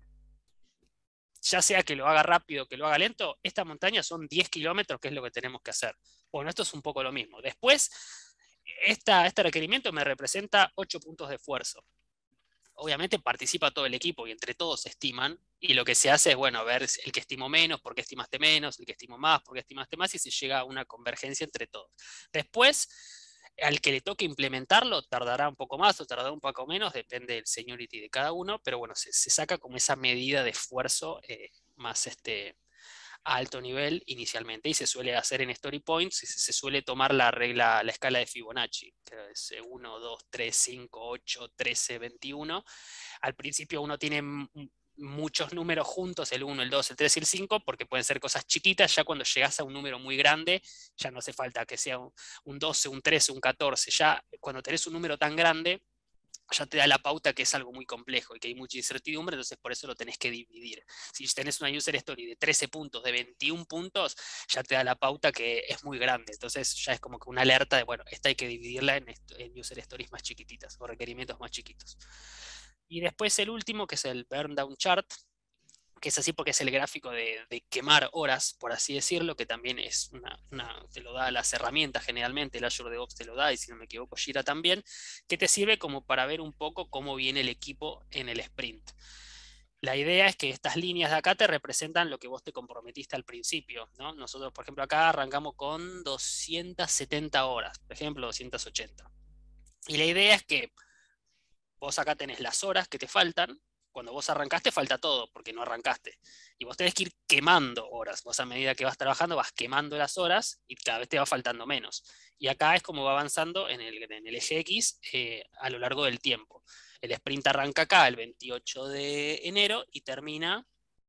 ya sea que lo haga rápido, que lo haga lento, esta montaña son diez kilómetros, que es lo que tenemos que hacer. Bueno, esto es un poco lo mismo. Después, esta, este requerimiento me representa ocho puntos de esfuerzo. Obviamente participa todo el equipo y entre todos se estiman, y lo que se hace es, bueno, ver el que estimó menos, por qué estimaste menos, el que estimó más, por qué estimaste más, y se llega a una convergencia entre todos. Después, al que le toque implementarlo, tardará un poco más o tardará un poco menos, depende del seniority de cada uno, pero bueno, se, se saca como esa medida de esfuerzo eh, más este, a alto nivel inicialmente, y se suele hacer en story points, se, se suele tomar la regla, la escala de Fibonacci, que es uno, dos, tres, cinco, ocho, trece, veintiuno. Al principio uno tiene muchos números juntos, el uno, el dos, el tres y el cinco, porque pueden ser cosas chiquitas. Ya cuando llegas a un número muy grande, ya no hace falta que sea un, un doce, un trece, un catorce. Ya cuando tenés un número tan grande, ya te da la pauta que es algo muy complejo y que hay mucha incertidumbre, entonces por eso lo tenés que dividir. Si tenés una user story de trece puntos, de veintiún puntos, ya te da la pauta que es muy grande, entonces ya es como que una alerta de, bueno, esta hay que dividirla en, en user stories más chiquititas o requerimientos más chiquitos. Y después el último, que es el burn down chart, que es así porque es el gráfico de, de quemar horas, por así decirlo, que también es una, una, te lo da las herramientas generalmente, el Azure DevOps te lo da, y si no me equivoco, Jira también, que te sirve como para ver un poco cómo viene el equipo en el sprint. La idea es que estas líneas de acá te representan lo que vos te comprometiste al principio, ¿no? Nosotros, por ejemplo, acá arrancamos con doscientas setenta horas, por ejemplo, doscientas ochenta. Y la idea es que vos acá tenés las horas que te faltan. Cuando vos arrancaste falta todo, porque no arrancaste. Y vos tenés que ir quemando horas. Vos a medida que vas trabajando vas quemando las horas y cada vez te va faltando menos. Y acá es como va avanzando en el, en el eje X eh, a lo largo del tiempo. El sprint arranca acá el veintiocho de enero y termina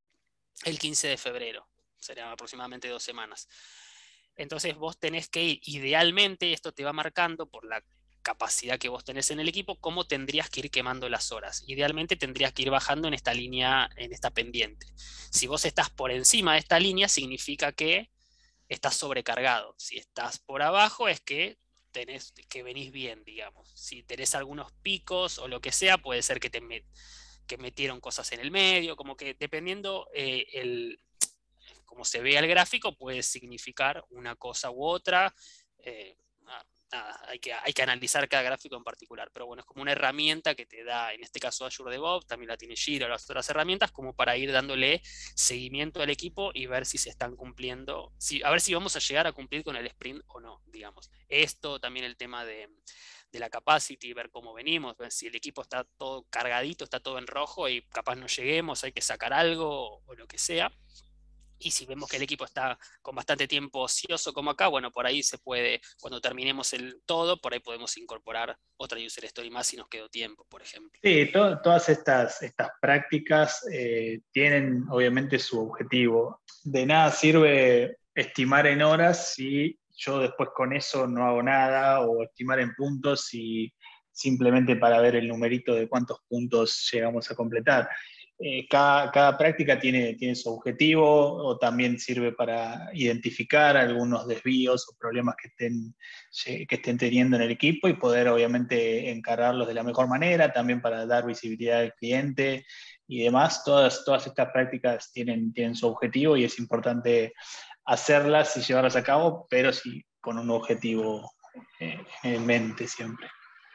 el quince de febrero. Serían aproximadamente dos semanas. Entonces vos tenés que ir, idealmente, esto te va marcando por la capacidad que vos tenés en el equipo, cómo tendrías que ir quemando las horas. Idealmente tendrías que ir bajando en esta línea, en esta pendiente. Si vos estás por encima de esta línea, significa que estás sobrecargado. Si estás por abajo, es que tenés que venís bien, digamos. Si tenés algunos picos o lo que sea, puede ser que te met, que metieron cosas en el medio, como que dependiendo eh, el, como se vea el gráfico, puede significar una cosa u otra. Eh, nada, hay que, hay que analizar cada gráfico en particular, pero bueno, es como una herramienta que te da, en este caso Azure DevOps, también la tiene Jira o las otras herramientas, como para ir dándole seguimiento al equipo y ver si se están cumpliendo, si, a ver si vamos a llegar a cumplir con el sprint o no, digamos. Esto, también el tema de, de la capacity, ver cómo venimos, ver si el equipo está todo cargadito, está todo en rojo y capaz no lleguemos, hay que sacar algo o lo que sea. Y si vemos que el equipo está con bastante tiempo ocioso como acá, bueno, por ahí se puede, cuando terminemos el todo, por ahí podemos incorporar otra user story más si nos quedó tiempo, por ejemplo. Sí, to todas estas, estas prácticas eh, tienen obviamente su objetivo. De nada sirve estimar en horas si yo después con eso no hago nada, o estimar en puntos si simplemente para ver el numerito de cuántos puntos llegamos a completar. Eh, cada, cada práctica tiene, tiene su objetivo, o también sirve para identificar algunos desvíos o problemas que estén, que estén teniendo en el equipo, y poder obviamente encararlos de la mejor manera, también para dar visibilidad al cliente y demás. Todas, todas estas prácticas tienen, tienen su objetivo, y es importante hacerlas y llevarlas a cabo, pero sí con un objetivo eh, en mente siempre.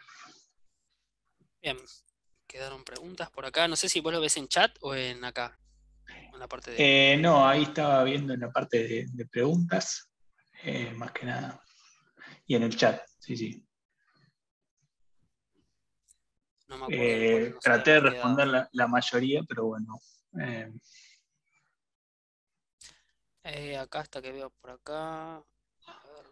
Bien, quedaron preguntas por acá. No sé si vos lo ves en chat o en acá, en la parte de... Eh, no, ahí estaba viendo en la parte de, de preguntas, eh, más que nada. Y en el chat, sí, sí. No me acuerdo en cuál Eh, nos traté de habíamos quedado. responder la, la mayoría, pero bueno. Eh, Eh, acá hasta que veo por acá. A ver,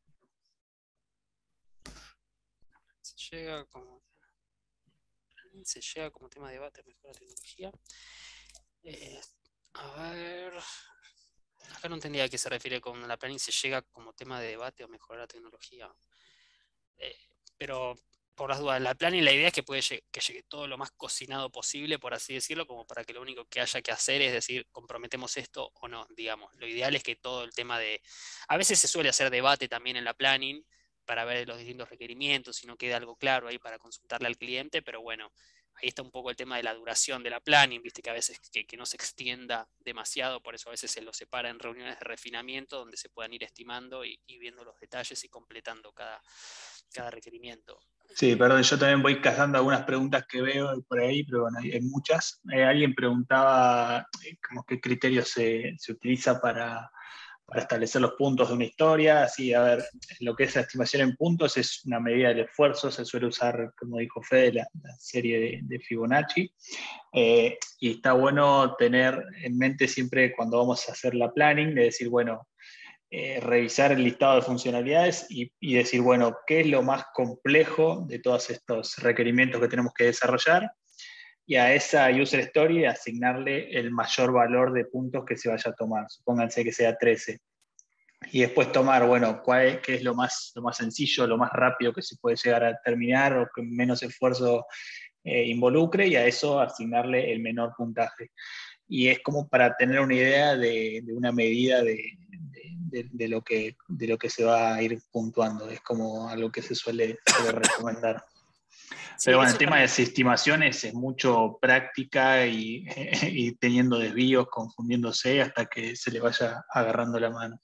se llega como, se llega como tema de debate, mejor la tecnología. Eh, a ver. Acá no entendía a qué se refiere con la planning, se llega como tema de debate o mejorar la tecnología. Eh, pero por las dudas, la planning, la idea es que puede lleg- que llegue todo lo más cocinado posible, por así decirlo, como para que lo único que haya que hacer es decir, comprometemos esto o no, digamos. Lo ideal es que todo el tema de... A veces se suele hacer debate también en la planning para ver los distintos requerimientos, si no queda algo claro ahí para consultarle al cliente, pero bueno, ahí está un poco el tema de la duración de la planning, viste que a veces que, que no se extienda demasiado, por eso a veces se lo separa en reuniones de refinamiento donde se puedan ir estimando y, y viendo los detalles y completando cada, cada requerimiento. Sí, perdón, yo también voy cazando algunas preguntas que veo por ahí, pero bueno, hay, hay muchas. Eh, alguien preguntaba eh, como qué criterio se, se utiliza para, para establecer los puntos de una historia. Así, a ver, lo que es la estimación en puntos es una medida del esfuerzo, se suele usar, como dijo Fede, la, la serie de, de Fibonacci. Eh, y está bueno tener en mente siempre cuando vamos a hacer la planning, de decir, bueno, eh, revisar el listado de funcionalidades y, y decir, bueno, ¿qué es lo más complejo de todos estos requerimientos que tenemos que desarrollar? Y a esa user story asignarle el mayor valor de puntos que se vaya a tomar. Supónganse que sea trece. Y después tomar, bueno, cuál, qué es lo más, lo más sencillo, lo más rápido que se puede llegar a terminar o que menos esfuerzo eh, involucre y a eso asignarle el menor puntaje. Y es como para tener una idea de, de una medida de, de, de, lo que, de lo que se va a ir puntuando. Es como algo que se suele, suele recomendar. Sí, Pero bueno, el eso tema de también. las estimaciones es mucho práctica y, y teniendo desvíos, confundiéndose hasta que se le vaya agarrando la mano.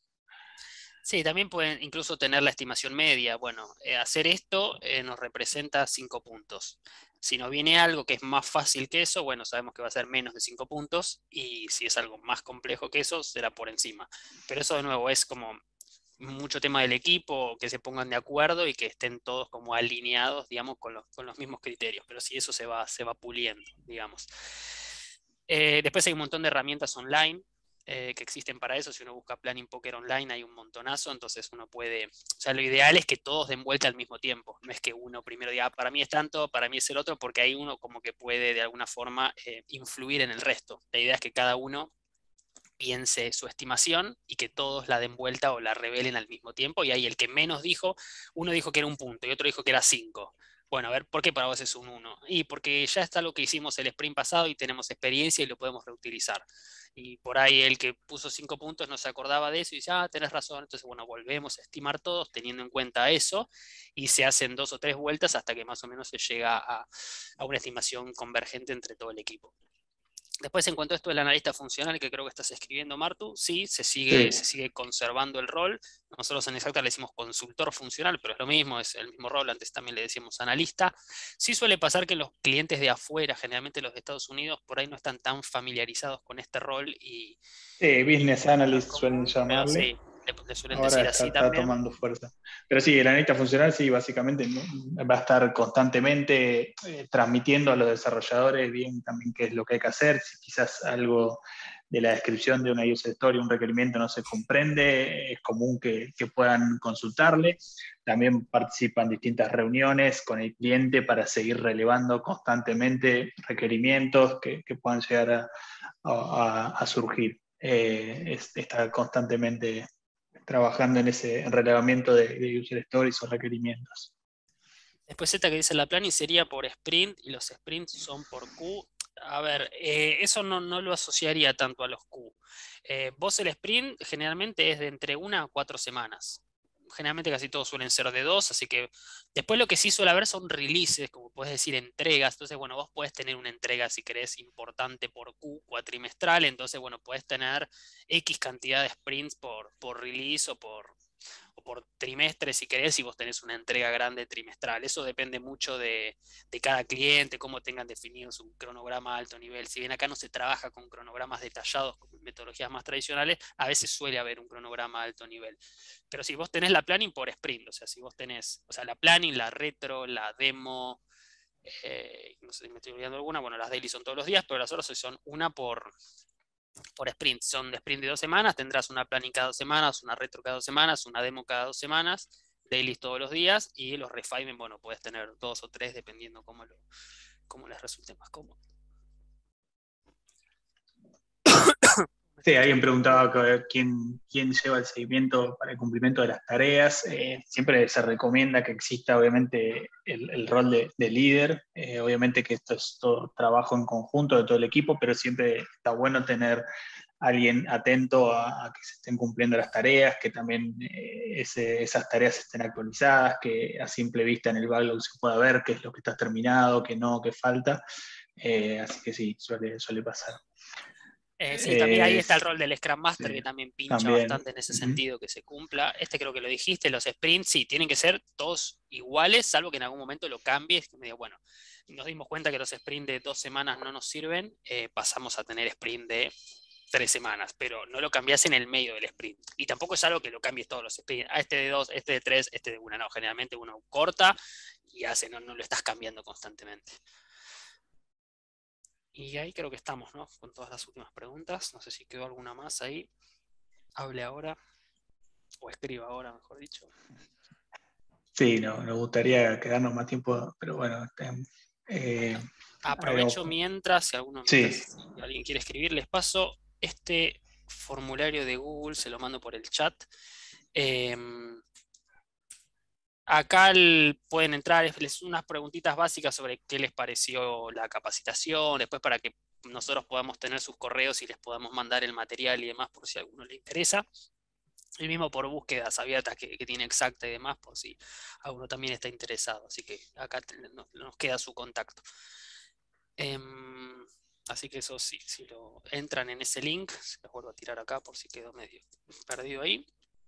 Sí, también pueden incluso tener la estimación media. Bueno, eh, hacer esto eh, nos representa cinco puntos. Si nos viene algo que es más fácil que eso, bueno, sabemos que va a ser menos de cinco puntos y si es algo más complejo que eso, será por encima. Pero eso de nuevo es como mucho tema del equipo, que se pongan de acuerdo y que estén todos como alineados, digamos, con los, con los mismos criterios. Pero sí, eso se va, se va puliendo, digamos. Eh, después hay un montón de herramientas online eh, que existen para eso. Si uno busca Planning Poker online hay un montonazo, entonces uno puede, o sea, lo ideal es que todos den vuelta al mismo tiempo. No es que uno primero diga, "Ah, para mí es tanto, para mí es el otro", porque ahí uno como que puede de alguna forma eh, influir en el resto. La idea es que cada uno piense su estimación y que todos la den vuelta o la revelen al mismo tiempo. Y ahí el que menos dijo, uno dijo que era un punto y otro dijo que era cinco. Bueno, a ver, ¿por qué para vos es un uno? Y porque ya está lo que hicimos el sprint pasado y tenemos experiencia y lo podemos reutilizar. Y por ahí el que puso cinco puntos no se acordaba de eso y dice, ah, tenés razón. Entonces, bueno, volvemos a estimar todos teniendo en cuenta eso y se hacen dos o tres vueltas hasta que más o menos se llega a, a una estimación convergente entre todo el equipo. Después, en cuanto a esto del analista funcional que creo que estás escribiendo, Martu, sí, se sigue, Sí. se sigue conservando el rol. Nosotros en Exacta le decimos consultor funcional, pero es lo mismo, es el mismo rol. Antes también le decíamos analista. Sí suele pasar que los clientes de afuera, generalmente los de Estados Unidos, por ahí no están tan familiarizados con este rol y, Sí, y business no es analyst suelen común, pero llamarle. sí, le, le suelen Ahora decir está, así está también. tomando fuerza. Pero sí, el analista funcional sí, básicamente ¿no? va a estar constantemente eh, transmitiendo a los desarrolladores bien también qué es lo que hay que hacer. Si quizás algo de la descripción de una user story, un requerimiento no se comprende, es común que, que puedan consultarle. También participa en distintas reuniones con el cliente para seguir relevando constantemente requerimientos que, que puedan llegar a, a, a surgir. Eh, es, está constantemente trabajando en ese relevamiento de, de user stories o requerimientos. Después esta que dice la planning sería por sprint y los sprints son por Q. A ver, eh, eso no, no lo asociaría tanto a los Q. Eh, vos el sprint generalmente es de entre una a cuatro semanas. Generalmente casi todos suelen ser de dos, así que después lo que sí suele haber son releases, como puedes decir, entregas. Entonces, bueno, vos puedes tener una entrega, si querés, importante por Q cuatrimestral. Entonces, bueno, puedes tener X cantidad de sprints por, por release o por, o por trimestre, si querés, si vos tenés una entrega grande trimestral. Eso depende mucho de, de cada cliente, cómo tengan definido su cronograma a alto nivel. Si bien acá no se trabaja con cronogramas detallados, con metodologías más tradicionales, a veces suele haber un cronograma a alto nivel. Pero si vos tenés la planning por sprint, o sea, si vos tenés, o sea, la planning, la retro, la demo, eh, no sé si me estoy olvidando alguna, bueno, las daily son todos los días, pero las horas son una por, por sprint. Son de sprint de dos semanas, tendrás una planning cada dos semanas, una retro cada dos semanas, una demo cada dos semanas, dailies todos los días y los refinement, bueno, puedes tener dos o tres dependiendo cómo, lo, cómo les resulte más cómodo. Sí, alguien preguntaba que- quién, quién lleva el seguimiento para el cumplimiento de las tareas. Eh, siempre se recomienda que exista, obviamente, el, el rol de, de líder. Eh, obviamente que esto es todo trabajo en conjunto de todo el equipo, pero siempre está bueno tener alguien atento a, a que se estén cumpliendo las tareas, que también eh, ese- esas tareas estén actualizadas, que a simple vista en el backlog se pueda ver qué es lo que está terminado, qué no, qué falta. Eh, así que sí, suele, suele pasar. Eh, sí, también ahí Eh, está el rol del Scrum sí, Master que también pincha también. bastante en ese Ujú. sentido, que se cumpla. Este creo que lo dijiste, los sprints sí, tienen que ser todos iguales, salvo que en algún momento lo cambies, que medio, bueno, nos dimos cuenta que los sprints de dos semanas no nos sirven, eh, pasamos a tener sprint de tres semanas, pero no lo cambias en el medio del sprint. Y tampoco es algo que lo cambies todos los sprints. Ah, este de dos, este de tres, este de una. No, generalmente uno corta y hace, no, no lo estás cambiando constantemente. Y ahí creo que estamos, ¿no? Con todas las últimas preguntas. No sé si quedó alguna más ahí. Hable ahora, o escriba ahora, mejor dicho. Sí, no, nos gustaría quedarnos más tiempo, pero bueno, tem- eh, haremos- Aprovecho mientras, si alguno sí, mientras si alguien quiere escribir, les paso este formulario de Google, se lo mando por el chat. Eh, Acá el- pueden entrar, es les- unas preguntitas básicas sobre qué les pareció la capacitación, después para que nosotros podamos tener sus correos y les podamos mandar el material y demás por si a alguno le interesa. El mismo por búsquedas abiertas que, que tiene Exacta y demás, por si alguno también está interesado. Así que acá te- nos, nos queda su contacto. Em, así que eso sí, si lo entran en ese link, se los vuelvo a tirar acá por si quedó medio perdido ahí.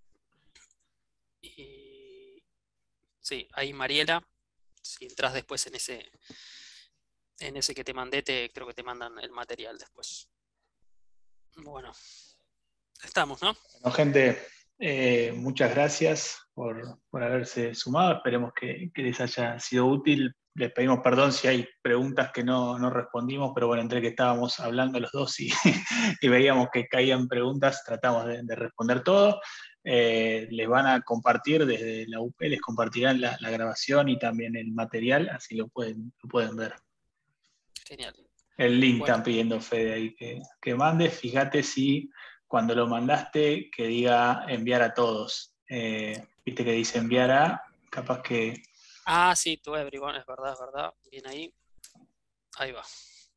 Y sí, ahí Mariela, si entras después en ese, en ese que te mandé, te, creo que te mandan el material después. Bueno, estamos, ¿no? bueno, gente, eh, muchas gracias por, por haberse sumado. Esperemos que, que les haya sido útil. Les pedimos perdón si hay preguntas que no, no respondimos, pero bueno, entre que estábamos hablando los dos y, y veíamos que caían preguntas, tratamos de, de responder todo. Eh, les van a compartir desde la U P, les compartirán la, la grabación y también el material, así lo pueden, lo pueden ver. Genial. El link Bueno, están pidiendo Fede ahí que, que mande. Fíjate si cuando lo mandaste que diga enviar a todos. Eh, viste que dice enviar a, capaz que. ah, sí, tu everyone, es verdad, es verdad. Bien ahí. Ahí va.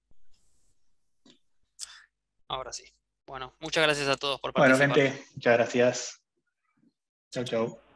Ahora sí. Bueno, muchas gracias a todos por Bueno, participar. gente, muchas gracias. Chao, Chau, chao. chau.